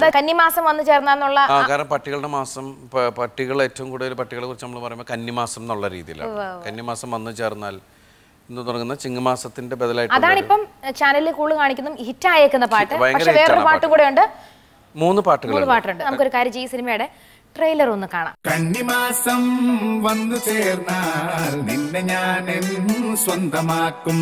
കാരണം പട്ടികളുടെ മാസം, പട്ടികൾ ഏറ്റവും കൂടുതൽ പട്ടികളെ കുറിച്ച് നമ്മൾ പറയുമ്പോൾ കന്നിമാസം എന്നുള്ള രീതിയിലാണ്. കന്നിമാസം വന്നു ചേർന്നാൽ ഇന്ന് തുടങ്ങുന്ന ചിങ്ങമാസത്തിന്റെ ബദലായിട്ട് അതാണ് ഇപ്പം ചാനലിൽ കൂടുതൽ കാണിക്കുന്ന ഹിറ്റ് ആയേക്കുന്ന പാട്ട്. പക്ഷേ വേറൊരു പാട്ട് കൂടെ ഉണ്ട്. 3 പാട്ടുകളുണ്ട്. നമുക്കൊരു കാര്യം ഈ സിനിമയുടെ ട്രെയിലർ ഒന്ന് കാണാം. കന്നിമാസം വന്നു ചേർന്നാൽ നിന്നെ ഞാൻ സ്വന്തമാക്കും.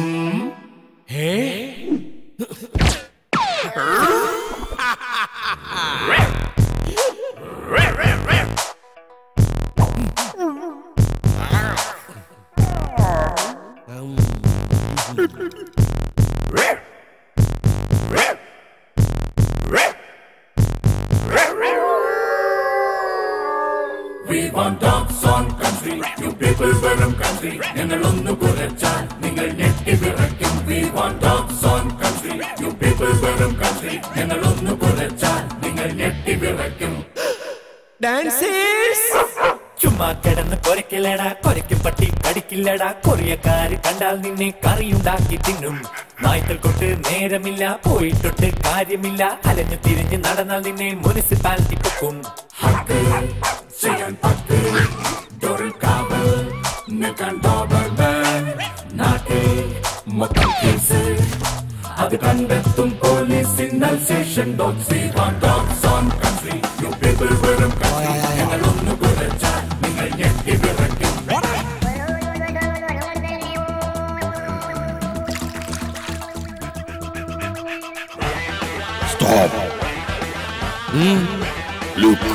We want dogs on country, you people verum country. ഞങ്ങൾ ഒന്ന് കുറച്ചാൽ നിങ്ങൾ ഞെട്ടി വിറയ്ക്കും. We want dogs on country, you people verum country. ഞങ്ങൾ ഒന്ന് കുറച്ചാൽ നിങ്ങൾ ഞെട്ടി വിറയ്ക്കും. Dancers! ചുമ്മാ കിടന്ന് കൊരക്കില്ലടാ, കൊരയ്ക്കും പട്ടി കടിക്കില്ലടാ. കൊറിയക്കാര് കണ്ടാൽ നിന്നെ കറിയുണ്ടാക്കി തിന്നും. നായ്ക്കൾ കൊണ്ട് നേരമില്ല, പോയിട്ടൊട്ട് കാര്യമില്ല. അലഞ്ഞു തിരിഞ്ഞ് നടന്നാൽ നിന്നെ മുനിസിപ്പാലിറ്റി പൊക്കും. ചെയ്യാൻ പത്ത് ഡോറിൽ കാവൽ നിൽക്കാൻ ഡോബർമാൻ. നാട്ടിൽ മൊത്തം കേസ് അത് കണ്ടെത്തും police. Signal station dogs. We want dogs on country, you people verum country. ഞങ്ങൾ ഒന്ന് കുറച്ചാൽ നിങ്ങൾ ഞെട്ടി വിറയ്ക്കും. Stop. Look.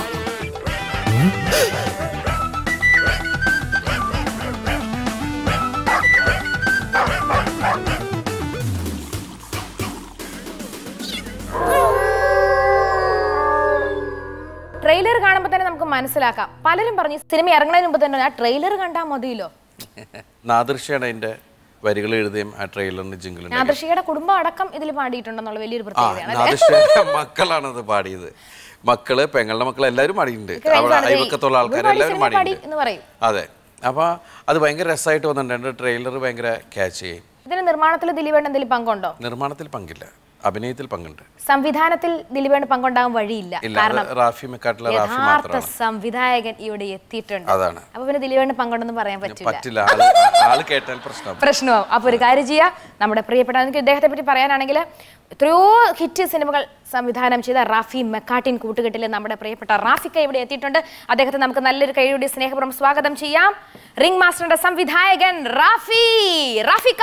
ട്രെയിലർ കാണുമ്പോൾ തന്നെ നമുക്ക് മനസ്സിലാക്കാം. പലരും പറഞ്ഞു സിനിമ ഇറങ്ങുന്നതിന് മുമ്പ് തന്നെ ആ ട്രെയിലർ കണ്ടാൽ മതിയല്ലോ. നാദൃശ്യാണ് അതിന്റെ വരികൾ എഴുതിയും ആ ട്രെയിലറിന് ജിംഗിൾ. നാദൃശ്യയുടെ കുടുംബം അടക്കം ഇതിൽ പാടിയിട്ടുണ്ടെന്നുള്ള വലിയൊരു പ്രത്യേകതയാണ്. നാദൃശ്യയുടെ മക്കളാണത് പാടിയത്. മക്കള്, പെങ്ങളുടെ മക്കൾ എല്ലാവരും പാടിയിട്ടുണ്ട്. അയൽവക്കത്തുള്ള ആൾക്കാരെല്ലാവരും പാടിയിട്ടുണ്ട്. അതെ. അപ്പൊ അത് ഭയങ്കര രസമായിട്ട് വന്നിട്ടുണ്ട്. ട്രെയിലർ ഭയങ്കര ക്യാച്ച് ചെയ്യും. ഇതിന് നിർമ്മാണത്തിൽ ദിലീപേട്ടൻ എന്തെങ്കിലും പങ്കുണ്ടോ? നിർമ്മാണത്തിൽ പങ്കില്ല, അഭിനയത്തിൽ പങ്കുണ്ട്. സംവിധാനത്തിൽ ദിലീപേട്ടൻ പങ്കുണ്ടാകാൻ വഴിയില്ല. കാരണം യഥാർത്ഥ സംവിധായകൻ ഇവിടെ എത്തിയിട്ടുണ്ട്. അപ്പൊ പിന്നെ ദിലീപേട്ടൻ പങ്കുണ്ടെന്ന് പറയാൻ പറ്റില്ല. പ്രശ്നമാവും. അപ്പൊ ഒരു കാര്യം ചെയ്യാം, നമ്മുടെ പ്രിയപ്പെട്ട എനിക്ക് ഇദ്ദേഹത്തെ പറ്റി പറയാനാണെങ്കിൽ എത്രയോ ഹിറ്റ് സിനിമകൾ സംവിധാനം ചെയ്ത റാഫി മെക്കാട്ടിൻ കൂട്ടുകെട്ടിൽ നമ്മുടെ പ്രിയപ്പെട്ട റാഫിക്ക ഇവിടെ എത്തിയിട്ടുണ്ട്. അദ്ദേഹത്തെ നമുക്ക് നല്ലൊരു കൈയോടെ സ്നേഹപൂർവ്വം സ്വാഗതം ചെയ്യാം. റിംഗ് മാസ്റ്ററിന്റെ സംവിധായകൻ റാഫിക്ക.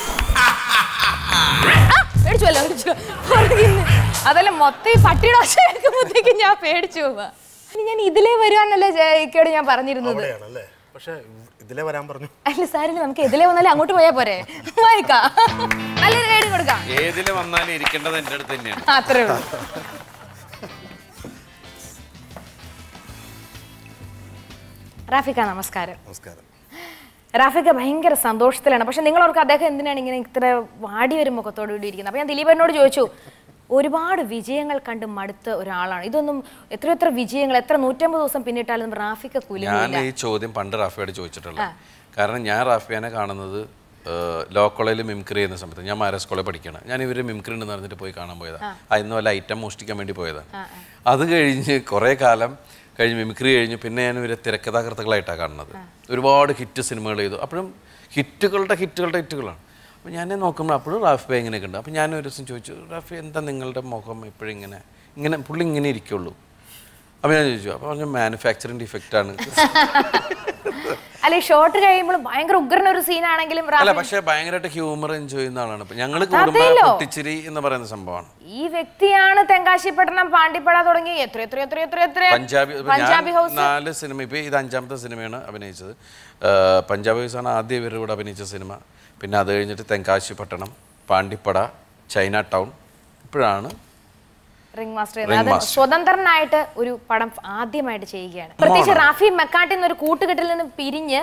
അതെല്ലാം മൊത്തം പട്ടിയുടെ ഒച്ച കേൾക്കുമ്പോഴത്തേക്കും ഞാൻ പേടിച്ചു പോവാ. ഞാൻ ഇതിലേ വരുവാന്നല്ലേ ജയിക്കോട് ഞാൻ പറഞ്ഞിരുന്നത്. ഇതിലേ വരാൻ പറഞ്ഞു. അല്ല സാറിന് നമുക്ക് ഇതിലേ വന്നാലും അങ്ങോട്ട് പോയാ പോരെ. നല്ലൊരു കൈ കൊടുക്കാം. ഏതില് വന്നാലും ഇരിക്കേണ്ടത് എന്റെ അടുത്ത് തന്നെയാണ്. അത്രേ ഉള്ളൂ. റാഫിക്ക നമസ്കാരം. നമസ്കാരം. റാഫിക്ക ഭയങ്കര സന്തോഷത്തിലാണ്. പക്ഷെ നിങ്ങളോർക്ക് അദ്ദേഹം എന്തിനാണ് ഇങ്ങനെ ഇത്ര വാടി ഒരു മുഖത്തോടുകൂടി ഇരിക്കുന്നത്? അപ്പൊ ഞാൻ ദിലീപേട്ടനോട് ചോദിച്ചു, ഒരുപാട് വിജയങ്ങൾ കണ്ട് മടുത്ത ഒരാളാണ്. ഇതൊന്നും എത്ര വിജയങ്ങൾ, എത്ര 150 ദിവസം പിന്നിട്ടാലും റാഫിക്ക കുലുങ്ങില്ല. ഞാൻ ഈ ചോദ്യം പണ്ട് റാഫിയോട് ചോദിച്ചിട്ടുള്ളത്. കാരണം ഞാൻ റാഫിയാനെ കാണുന്നത് ലോ കോളേജിൽ മിമിക്രി ചെയ്യുന്ന സമയത്ത്. ഞാൻ മാരാസ് കോളേജ് പഠിക്കണം. ഞാൻ ഇവര് മിമിക്രി ഉണ്ടെന്ന് പറഞ്ഞിട്ട് പോയി കാണാൻ പോയതാണ്. അതിന്ന് വല്ല ഐറ്റം മോഷ്ടിക്കാൻ വേണ്ടി പോയതാണ്. അത് കഴിഞ്ഞ് കുറേ കാലം കഴിഞ്ഞ് മിമിക്രി കഴിഞ്ഞു പിന്നെ ഞാൻ ഇവരെ തിരക്കഥാകൃത്തുകളായിട്ടാണ് കാണുന്നത്. ഒരുപാട് ഹിറ്റ് സിനിമകൾ ചെയ്തു. അപ്പോഴും ഹിറ്റുകളാണ്. അപ്പോൾ ഞാൻ നോക്കുമ്പോൾ അപ്പോഴും റാഫി ഭായി ഇങ്ങനെയൊക്കെ ഉണ്ട്. അപ്പോൾ ഞാൻ ഒരു ദിവസം ചോദിച്ചു, റാഫി എന്താ നിങ്ങളുടെ മുഖം എപ്പോഴും ഇങ്ങനെ പുള്ളി ഇങ്ങനെ ഇരിക്കുള്ളൂ? അപ്പോൾ ഞാൻ ചോദിച്ചു. അപ്പോൾ പറഞ്ഞു മാനുഫാക്ചറിങ് ഡിഫക്റ്റാണ്. അല്ലെ ഷോട്ട് കഴിയുമ്പോൾ ഭയങ്കര ഉഗ്രൻ ഒരു സീനാണെങ്കിലും അല്ല, പക്ഷേ ഭയങ്കരമായിട്ട് ഹ്യൂമർ എൻജോയ് ചെയ്യുന്ന ആളാണ്. ഞങ്ങൾ കൂടുമ്പോൾ പൊട്ടിച്ചിരി എന്ന് പറയുന്ന സംഭവമാണ്. ഈ വ്യക്തിയാണ് തെങ്കാശിപട്ടണം, പാണ്ടിപ്പട തുടങ്ങി പഞ്ചാബി ഹൗസ് 4 സിനിമ. ഇപ്പൊ ഇത് 5ാമത്തെ സിനിമയാണ് അഭിനയിച്ചത്. പഞ്ചാബി ഹൗസ് ആണ് ആദ്യം ഇവരുടെ കൂടെ അഭിനയിച്ച സിനിമ. പിന്നെ അത് കഴിഞ്ഞിട്ട് തെങ്കാശിപട്ടണം, പാണ്ടിപ്പട, ചൈന ടൗൺ, ഇപ്പോഴാണ് റിംഗ് മാസ്റ്റർ. സ്വതന്ത്രനായിട്ട് ഒരു പടം ആദ്യമായിട്ട് ചെയ്യുകയാണ്. പ്രത്യേകിച്ച് റാഫി മെക്കാട്ടിൽ നിന്ന് ഒരു കൂട്ടുകെട്ടിൽ നിന്ന് പിരിഞ്ഞ്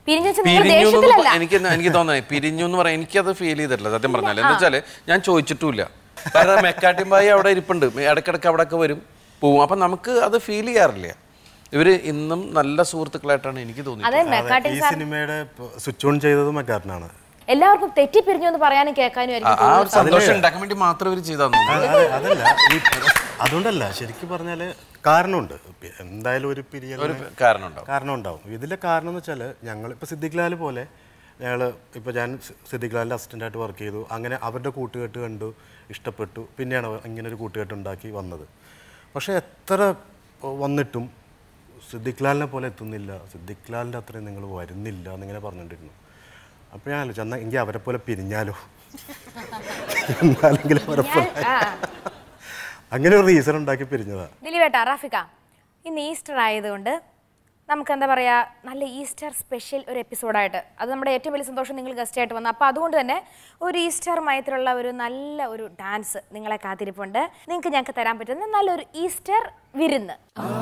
എനിക്ക് തോന്നുന്നത് പിരിഞ്ഞു എന്ന് പറയാൻ എനിക്കത് ഫീൽ ചെയ്തിട്ടില്ല സത്യം പറഞ്ഞാൽ. എന്താ വെച്ചാല് ഞാൻ ചോദിച്ചിട്ടുമില്ല. കാരണം മെക്കാട്ടിമ്പായി അവിടെ ഇരിപ്പുണ്ട്, ഇടയ്ക്കിടയ്ക്ക് അവിടെയൊക്കെ വരും പോവും. അപ്പൊ നമുക്ക് അത് ഫീൽ ചെയ്യാറില്ല. ഇവര് ഇന്നും നല്ല സുഹൃത്തുക്കളായിട്ടാണ് എനിക്ക് തോന്നിയത്. ഈ സിനിമയുടെ സ്വിച്ച് ഓൺ ചെയ്തത് മെക്കാട്ടിനാണ്. എല്ലാവർക്കും തെറ്റിപ്പിരിഞ്ഞു എന്ന് പറയാനും കേൾക്കാനും സന്തോഷം ഉണ്ടാക്കാൻ വേണ്ടി മാത്രം ഇവർ ചെയ്താൽ അതല്ല. അതുകൊണ്ടല്ല, ശരിക്കും പറഞ്ഞാല് കാരണമുണ്ട്. എന്തായാലും ഒരു പിരിയൽ കാരണം ഉണ്ടാവും. ഇതിലെ കാരണം എന്ന് വെച്ചാൽ ഞങ്ങൾ ഇപ്പൊ സിദ്ദിഖ് ലാൽ പോലെ ഇപ്പോൾ ഞാൻ സിദ്ദിഖ് ലാലിൻ്റെ അസിസ്റ്റൻ്റായിട്ട് വർക്ക് ചെയ്തു. അങ്ങനെ അവരുടെ കൂട്ടുകെട്ട് കണ്ടു, ഇഷ്ടപ്പെട്ടു. പിന്നെയാണ് ഇങ്ങനെ ഒരു കൂട്ടുകെട്ട് ഉണ്ടാക്കി വന്നത്. പക്ഷേ എത്ര വന്നിട്ടും സിദ്ദിഖ് ലാലിനെ പോലെ എത്തുന്നില്ല, സിദ്ദിഖ് ലാലിൻ്റെ അത്രയും നിങ്ങൾ വരുന്നില്ല എന്നിങ്ങനെ പറഞ്ഞുകൊണ്ടിരുന്നു. അപ്പോൾ ഞാൻ ആലോചിച്ചു എന്നാൽ എങ്കിൽ അവരെ പോലെ പിരിഞ്ഞാലോ, എന്നാലെങ്കിലും അവരെ പോലെ അങ്ങനെ ഒരു റീസൺ ഉണ്ടാക്കി പിരിഞ്ഞതാണ്. ദിലീപേട്ടാ, റാഫിക, ഇന്ന് ഈസ്റ്റർ ആയതുകൊണ്ട് നമുക്ക് എന്താ പറയുക, നല്ല ഈസ്റ്റർ സ്പെഷ്യൽ ഒരു എപ്പിസോഡായിട്ട്, അത് നമ്മുടെ ഏറ്റവും വലിയ സന്തോഷം നിങ്ങൾ ഗസ്റ്റായിട്ട് വന്നു. അപ്പോൾ അതുകൊണ്ട് തന്നെ ഒരു ഈസ്റ്റർ മയത്തിലുള്ള ഒരു നല്ല ഒരു ഡാൻസ് നിങ്ങളെ കാത്തിരിപ്പുണ്ട്. നിങ്ങൾക്ക് ഞങ്ങൾക്ക് തരാൻ പറ്റുന്ന നല്ലൊരു ഈസ്റ്റർ വിരുന്ന്.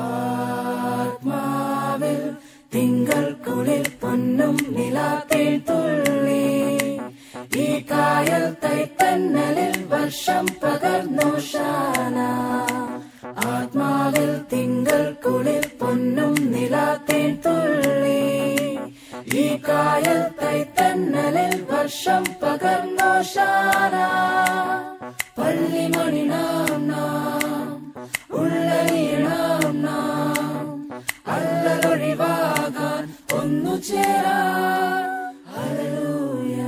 തിങ്കൾക്കുള്ളിൽ പൊന്നും നിലാത്തേൻ തുള്ളി, ഈ കായൽ തൈത്തന്നലിൽ വർഷം പകർന്നു ഷാന. ആത്മാവിൽ തിങ്കൾക്കുള്ളിൽ പൊന്നും നിലാത്തേൻ തുള്ളി, ഈ കായൽ തൈത്തന്നലിൽ വർഷം പകർന്നു ഷാന. പള്ളിമണി നാം നാം ഉള്ളലിയണം നാം, അല്ലലൊഴിവാകാൻ ഒന്നു ചേരാൻ. ഹല്ലേലൂയ.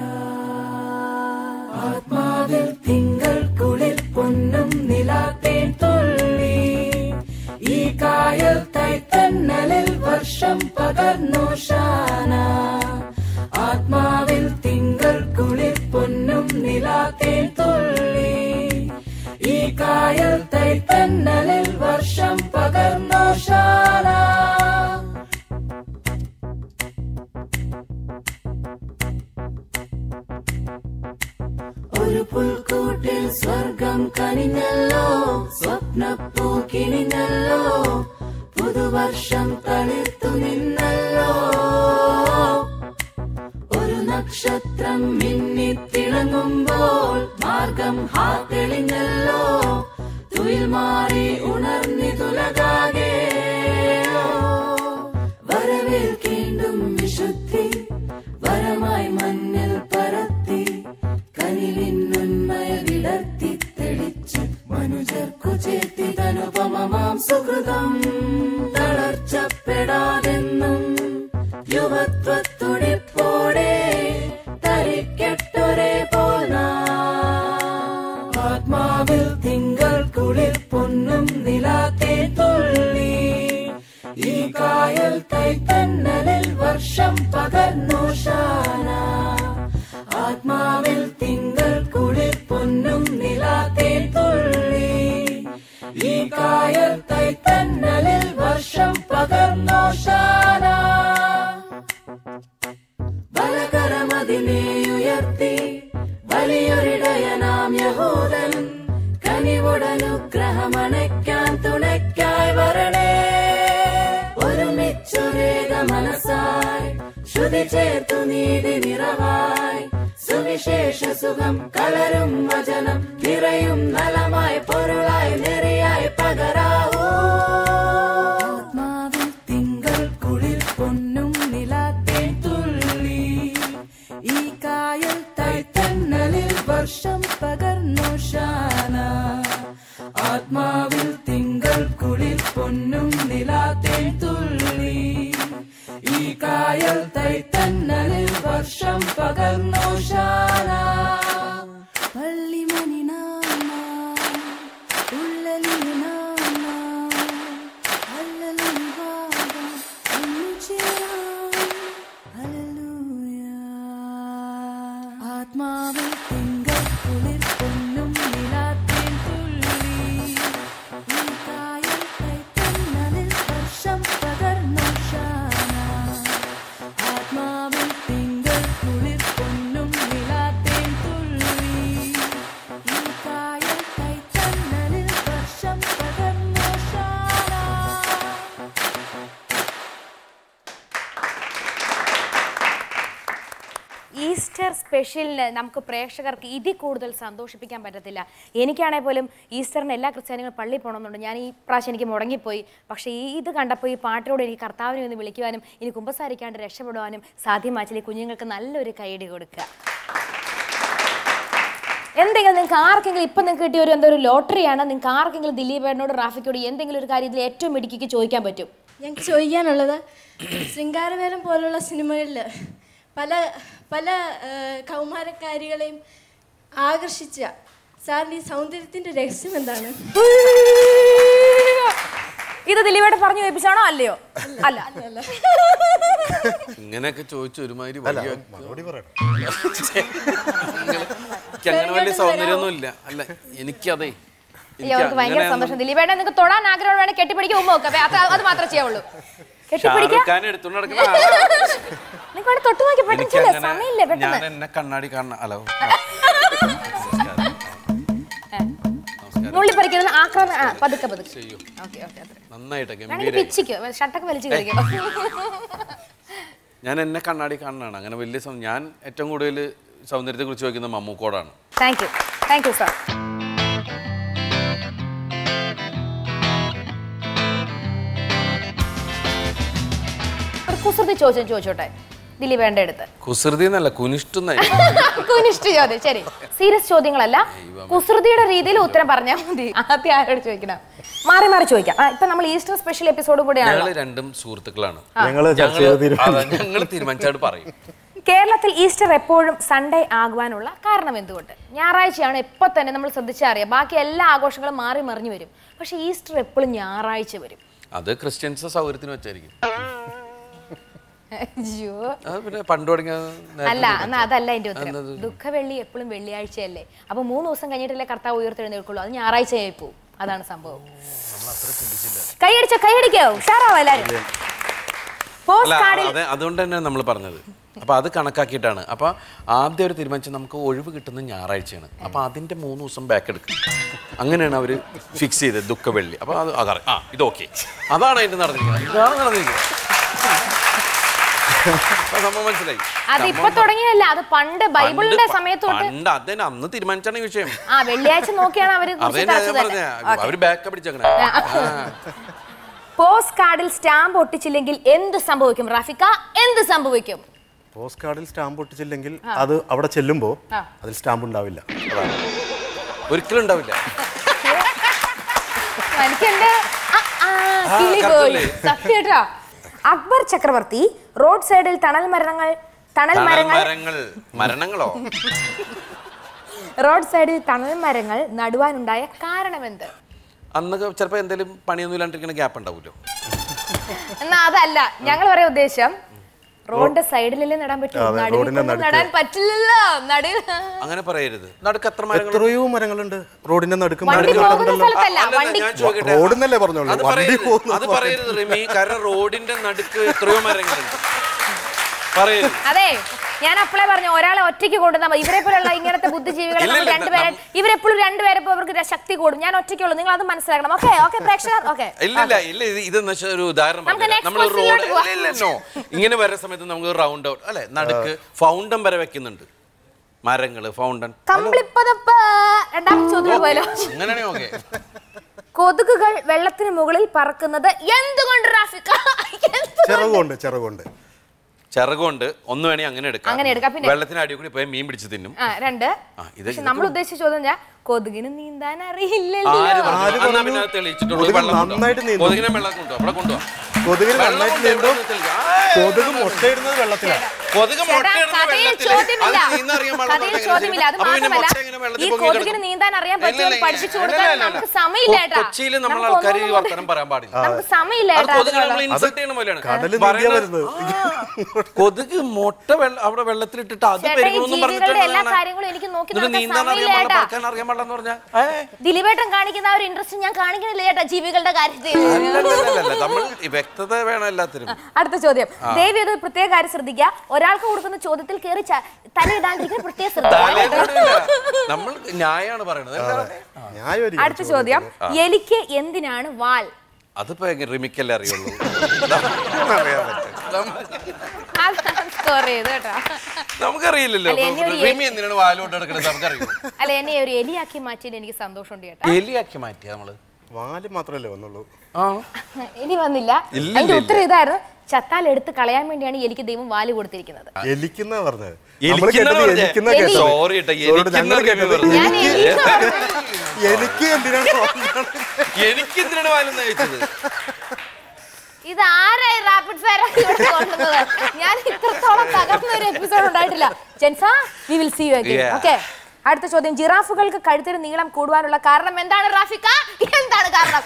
ആത്മാവിൽ തിങ്കൾക്കുള്ളിൽ പൊന്നും നിലാത്തേൻ തുള്ളി, ഈ കായൽ തൈത്തന്നലിൽ വർഷം പകർന്നു ഷാന. ആത്മാവിൽ തിങ്കൾക്കുള്ളിൽ പൊന്നും നിലാത്തേൻ തുള്ളി, ഈ കായൽ തൈത്തന്നലിൽ വർഷം പകർന്നു ഷാന. ഒരു പുൽക്കൂട്ടിൽ സ്വർഗം കനിഞ്ഞല്ലോ, സ്വപ്നപ്പൂ കിണിഞ്ഞല്ലോ, പുതുവർഷം തളിർത്തു നിന്നല്ലോ. ഒരു നക്ഷത്രം മിന്നിത്തിളങ്ങുമ്പോൾ മാർഗം തെളിഞ്ഞല്ലോ, തുയിൽ മാറി ഉണർന്നിതുലകാകെ. വരവേൽക്കേണ്ടും വിശുദ്ധി വരമായി മഞ്ഞൾ പരത്തി, കനിവിന്നുന്മയ വിടർത്തി തെളിച്ച് മനുജർക്കു ചേർത്തിതനുപമമാം സുഹൃതം. തളർച്ചപ്പെടാതെന്നും യുവത്വത്തുടിപ്പോടെ തരിക്കെട്ടൊരേ പോൽ. ആത്മാവിൽ തിങ്കൾക്കുള്ളിൽ പൊന്നും നിലാത്തേൻ തുള്ളി, ഈ കായൽ തൈത്തന്നലിൽ വർഷം പകർന്നു ഷാന. ആത്മാവിൽ തിങ്കൾക്കുള്ളിൽ പൊന്നും നിലാത്തേൻ തുള്ളി, ഈ കായൽ തൈത്തന്നലിൽ വർഷം പകർന്നു ഷാന. ബലകരമതിനെ ഉയർത്തി വലിയൊരിടയനാം യഹൂദൻ, കനിവുടനുഗ്രഹമണയ്ക്കാൻ തുണയ്ക്കായി വരണേ. ഒരുമിച്ചൊരേക മനസ്സായി ശ്രുതി ചേർത്തു നീതി നിറവായി, സുവിശേഷ സുഖം കലരും വചനം നിറയും നലമായി പൊരുളായി നെറിയായി പകരാവൂ. ആത്മാവിൽ തിങ്കൾക്കുള്ളിൽ പൊന്നും നിലാത്തേൻ തുള്ളി, ഈ കായൽ തൈത്തന്നലിൽ വർഷം പകർന്നു ഷാന. ആത്മാവിൽ തിങ്കൾക്കുള്ളിൽ പൊന്നും നിലാത്തേൻ തുള്ളി, ഈ കായൽ തൈത്തന്നലിൽ വർഷം പകർന്നു ഷാന. പള്ളിമണി നാം ഉള്ളലിയ നാം അല്ലലിവാകാൻ ഒന്നു ചേരാൻ. ഹല്ലേലൂയ. ആത്മാവിൽ തിങ്കൾക്കുള്ളിൽ പൊന്നും നിലാത്തേൻ തുള്ളി, ഈ കായൽ തൈത്തന്നലിൽ വർഷം പകർന്നു ഷാന. ആത്മാവിൽ തിങ്കൾക്കുള്ളിൽ പൊന്നും നിലാത്തേൻ തുള്ളി, ഈ കായൽ തൈത്തന്നലിൽ വർഷം പകർന്നു ഷാന. ഈസ്റ്റർ സ്പെഷ്യലിന് നമുക്ക് പ്രേക്ഷകർക്ക് ഇതിൽ കൂടുതൽ സന്തോഷിപ്പിക്കാൻ പറ്റത്തില്ല. എനിക്കാണെങ്കിൽ പോലും ഈസ്റ്ററിന് എല്ലാ ക്രിസ്ത്യാനികളും പള്ളിയിൽ പോകണമെന്നുണ്ട്. ഞാൻ ഈ പ്രാവശ്യം എനിക്ക് മുടങ്ങിപ്പോയി. പക്ഷേ ഇത് കണ്ടപ്പോൾ ഈ പാട്ടിലൂടെ എനിക്ക് കർത്താവിനെ ഒന്ന് വിളിക്കുവാനും ഇനി കുമ്പസാരിക്കാണ്ട് രക്ഷപ്പെടുവാനും സാധ്യമാച്ചില്ല. കുഞ്ഞുങ്ങൾക്ക് നല്ലൊരു കൈയടി കൊടുക്കുക. എന്തെങ്കിലും നിങ്ങൾക്ക് ആർക്കെങ്കിലും ഇപ്പം നിങ്ങൾക്ക് കിട്ടിയ ഒരു എന്തൊരു ലോട്ടറിയാണ്, നിങ്ങൾക്ക് ആർക്കെങ്കിലും ദിലീപേട്ടനോട് റാഫിക്കോട് എന്തെങ്കിലും ഒരു കാര്യം ഇതിൽ ഏറ്റവും മിടുക്കിക്ക് ചോദിക്കാൻ പറ്റും? ഞങ്ങൾക്ക് ചോദിക്കാനുള്ളത്, ശൃംഗാരവേലം പോലുള്ള സിനിമകളിൽ പല പല കൗമാരക്കാരികളെയും ആകർഷിച്ച സാറിൻ്റെ ഈ സൗന്ദര്യത്തിൻ്റെ രഹസ്യം എന്താണ്? ഇത് ദിലീപേട്ടൻ പറഞ്ഞു കേൾപ്പിച്ചാണോ അല്ലയോ? അല്ല. ഇങ്ങനെയൊക്കെ ചോദിച്ചു ഒരുമാതിരി മറുപടി പറയണം. എനിക്ക് അങ്ങനെ വലിയ സൗന്ദര്യമൊന്നും ഇല്ല. അല്ല എനിക്കതേ അവർക്ക് ഭയങ്കര സന്തോഷം. ദിലീപേട്ടൻ നിങ്ങൾക്ക് തൊടാൻ ആഗ്രഹം വേണമെങ്കിൽ കെട്ടിപ്പിടിക്കാൻ ഉമ്മ നോക്കാം. അത് മാത്രമേ ചെയ്യാവുള്ളൂ. ഞാൻ എന്നെ കണ്ണാടി കാണണം. ഹലോ ഞാൻ എന്നെ കണ്ണാടി കാണാനാണ്. അങ്ങനെ വലിയ ഞാൻ ഏറ്റവും കൂടുതൽ സൗന്ദര്യത്തെ കുറിച്ച് ചോദിക്കുന്നത് മമ്മൂക്കോടാണ്. Thank you sir. കുസൃതി ചോദ്യം ചോദിച്ചോട്ടെ ദിലീപേന്റെ അടുത്ത്. കുസൃതി എന്നല്ല, കുനിഷ്ഠ ചോദ്യം. ശരി, സീരിയസ് ചോദ്യങ്ങളല്ല, കുസൃതിയുടെ രീതിയിൽ ഉത്തരം പറഞ്ഞാൽ മതി. ആദ്യം ആരോട് ചോദിക്കണം? മാറി മാറി ചോദിക്കാം. ഇപ്പൊ നമ്മൾ ഈസ്റ്റർ സ്പെഷ്യൽ എപ്പിസോഡും കൂടെയാണ്. ഞങ്ങൾ രണ്ടും സുഹൃത്തുക്കളാണ്. ഞങ്ങൾ തീരുമാനിച്ചായിട്ട് പറയും. കേരളത്തിൽ ഈസ്റ്റർ എപ്പോഴും സൺഡേ ആകുവാനുള്ള കാരണം എന്തുകൊണ്ട്? ഞായറാഴ്ചയാണ് എപ്പോൾ തന്നെ നമ്മൾ ശ്രദ്ധിച്ചറിയാം. ബാക്കി എല്ലാ ആഘോഷങ്ങളും മാറി മറിഞ്ഞു വരും. പക്ഷെ ഈസ്റ്റർ എപ്പോഴും ഞായറാഴ്ച വരും. അത് ക്രിസ്ത്യൻസ് സൗകര്യത്തിന് വെച്ചായിരിക്കും. അല്ല, എന്നാ അതല്ല എന്റെ ഉത്തരം. ദുഃഖവെള്ളി എപ്പോഴും വെള്ളിയാഴ്ചയല്ലേ? അപ്പൊ 3 ദിവസം കഴിഞ്ഞിട്ടല്ലേ കർത്താവ് ഉയർത്തെഴുന്നേൽക്കുള്ളൂ. അത് ഞായറാഴ്ചയായി പോവും. അതാണ് സംഭവം. കൈയടിക്കോ ഉഷാറാവോ എല്ലാരും? അതുകൊണ്ട് തന്നെ നമ്മൾ പറഞ്ഞത്. അപ്പൊ അത് കണക്കാക്കിയിട്ടാണ്. അപ്പൊ ആദ്യം അവർ തീരുമാനിച്ചത് നമുക്ക് ഒഴിവ് കിട്ടുന്നത് ഞായറാഴ്ചയാണ്. അപ്പൊ അതിന്റെ 3 ദിവസം ബാക്ക് എടുക്കും. അങ്ങനെയാണ് അവര് ഫിക്സ് ചെയ്തത് ദുഃഖവെള്ളി. അപ്പൊ അത് ഇത് ഓക്കെ, അതാണ് അതിന്റെ നടന്നിരിക്കുന്നത്. മനസ്സിലായി. അത് ഇപ്പൊ തുടങ്ങിയല്ല, അത് പണ്ട് ബൈബിളിന്റെ സമയത്തോട്ട് അന്ന് തീരുമാനിച്ചാണ് ഈ വിഷയം. വെള്ളിയാഴ്ച നോക്കിയാണ് അവര് ബാക്ക് പിടിച്ചങ്ങനെ. പോസ്റ്റ് കാർഡിൽ സ്റ്റാമ്പ് ഒട്ടിച്ചില്ലെങ്കിൽ എന്ത് സംഭവിക്കും റാഫിക്ക? എന്ത് സംഭവിക്കും? പോസ്റ്റ് കാർഡിൽ സ്റ്റാമ്പ് ഒട്ടിച്ചില്ലെങ്കിൽ അത് അവിടെ ചെല്ലുമ്പോ അതിൽ സ്റ്റാമ്പ് ഉണ്ടാവില്ല. ഒരിക്കലും ഉണ്ടാവില്ല. സത്യേട്ടാ, അക്ബർ ചക്രവർത്തി റോഡ് സൈഡിൽ റോഡ് സൈഡിൽ തണൽ മരങ്ങൾ നടുവാനുണ്ടായ കാരണമെന്ത്? അന്ന് ചിലപ്പോ എന്തെങ്കിലും പണിയൊന്നും ഇല്ലാണ്ടിരിക്കുന്ന ഗ്യാപ്പ് ഉണ്ടാവുമല്ലോ. എന്നാ അതല്ല ഞങ്ങൾ പറയാൻ ഉദ്ദേശം. റോഡിന്റെ സൈഡിലല്ലേ നടാൻ പറ്റും, നടാൻ പറ്റില്ലല്ലോ. അങ്ങനെ പറയരുത്. എത്രയോ മരങ്ങളുണ്ട് റോഡിന്റെ നടുക്ക്. റോഡിനല്ലേ പറഞ്ഞോളൂ, അത് പറയരുത് റിമി. കാരണം റോഡിന്റെ നടുക്ക് എത്രയോ മരങ്ങളുണ്ട്. അതെ, ഞാൻ അപ്പളേ പറഞ്ഞു ഒരാളെ ഒറ്റയ്ക്ക് കൊണ്ടുവന്നാൽ ഇവരെ പോലുള്ള ഇങ്ങനത്തെ ബുദ്ധിജീവികളെ രണ്ടുപേരെ ഇവരെപ്പോഴും രണ്ടുപേരെ അവർക്ക് ശക്തി കൂടും. ഞാൻ ഒറ്റയ്ക്കുള്ളൂ, നിങ്ങൾ അത് മനസ്സിലാക്കണം. ഓക്കെ ഓക്കെ പ്രേക്ഷകർ ഓക്കെ. ഇല്ല ഇത് ഒരു ഉദാഹരണം. നമ്മൾ റോഡ് ഇങ്ങനെ വരുന്ന സമയത്ത് നമുക്ക് റൗണ്ട് ഔട്ട് അല്ലെ, നടുക്ക് ഫൗണ്ടൻ വരെ വെക്കുന്നുണ്ട്. മരങ്ങള് ഫൗണ്ടൻ. അങ്ങനെയാണെങ്കിൽ ഓക്കെ. കൊതുകുകൾ വെള്ളത്തിന് മുകളിൽ പറക്കുന്നത് എന്തുകൊണ്ട് റാഫിക്ക? ചിറകുകൊണ്ട് ഒന്ന് വേണേ അങ്ങനെ എടുക്കാം. വെള്ളത്തിന് അടി കൂടി പോയി മീൻ പിടിച്ച് തിന്നും. നമ്മൾ ഉദ്ദേശിച്ച ചോദ്യം കൊതുകിന് നീന്താൻ അറിയില്ലല്ലോ. ഈ കൊതുകിന് നീന്താൻ അറിയാൻ പറ്റുമോ പഠിപ്പിച്ചു കൊടുക്കാൻ നമുക്ക് സമയമില്ല. കൊച്ചിയിൽ നമ്മൾ ആൾക്കാർ ഈ വർത്തമാനം പറയാൻ പാടില്ല. നമുക്ക് സമയമില്ല. കൊതുക് മുട്ട അവിടെ വെള്ളത്തിലിട്ടിട്ട് അത് എല്ലാ കാര്യങ്ങളും എനിക്ക് നോക്കി ദിലീപേട്ടൻ കാണിക്കുന്ന ഒരു ഇൻട്രസ്റ്റ് ഞാൻ കാണിക്കുന്നില്ല ചേട്ടാ ജീവികളുടെ കാര്യത്തിൽ. വ്യക്തത വേണം എല്ലാത്തിനും. അടുത്ത ചോദ്യം. ദേവി ഒരു പ്രത്യേക കാര്യം ശ്രദ്ധിക്കുക. ഒരാൾക്ക് കൊടുക്കുന്ന ചോദ്യത്തിൽ കയറി തലയിടാണ്ടിരിക്കുന്ന പ്രത്യേക ശ്രദ്ധ. നമ്മൾ ന്യായമാണ് പറയുന്നത്. അടുത്ത ചോദ്യം. എലിക്ക് എന്തിനാണ് വാൽ? അതിപ്പോ റിമിക്കല്ലേ അറിയുള്ളൂ. നമുക്കറിയില്ലല്ലോ റിമി എന്തിനാണ് വാലോട്ട് എടുക്കുന്നത്. നമുക്കറിയില്ല. അല്ല, എന്നെ ഒരു എലിയാക്കി മാറ്റിയത് എനിക്ക് സന്തോഷമുണ്ട് ചേട്ടാ. എലിയാക്കി മാറ്റിയ നമ്മള് വാല് മാത്രല്ലേ വന്നുള്ളൂ. എലി വന്നില്ല. അതിന്റെ ഉത്തരം ഇതായിരുന്നു. ചത്താൽ എടുത്ത് കളയാൻ വേണ്ടിയാണ് എലിക്ക് ദൈവം വാല് കൊടുത്തിരിക്കുന്നത്. എലിക്കുന്ന പറഞ്ഞത് എനിക്കെന്തിനാണ് വാലെന്ന് ചോദിച്ചത്? ഇത് ആരായി റാപ്പിഡ് ഫയർ കൊണ്ടുവന്നത്? ഞാൻ ഇത്രത്തോളം തകർന്ന ഒരു എപ്പിസോഡ് ഉണ്ടായിട്ടില്ല. ജെൻസാ, we will see you again. Okay. അടുത്ത ചോദ്യം, ജിറാഫുകൾക്ക് കഴുത്തിന് നീളം കൂടുവാനുള്ള കാരണം എന്താണ് റാഫിക്ക? എന്താണ് കാരണം?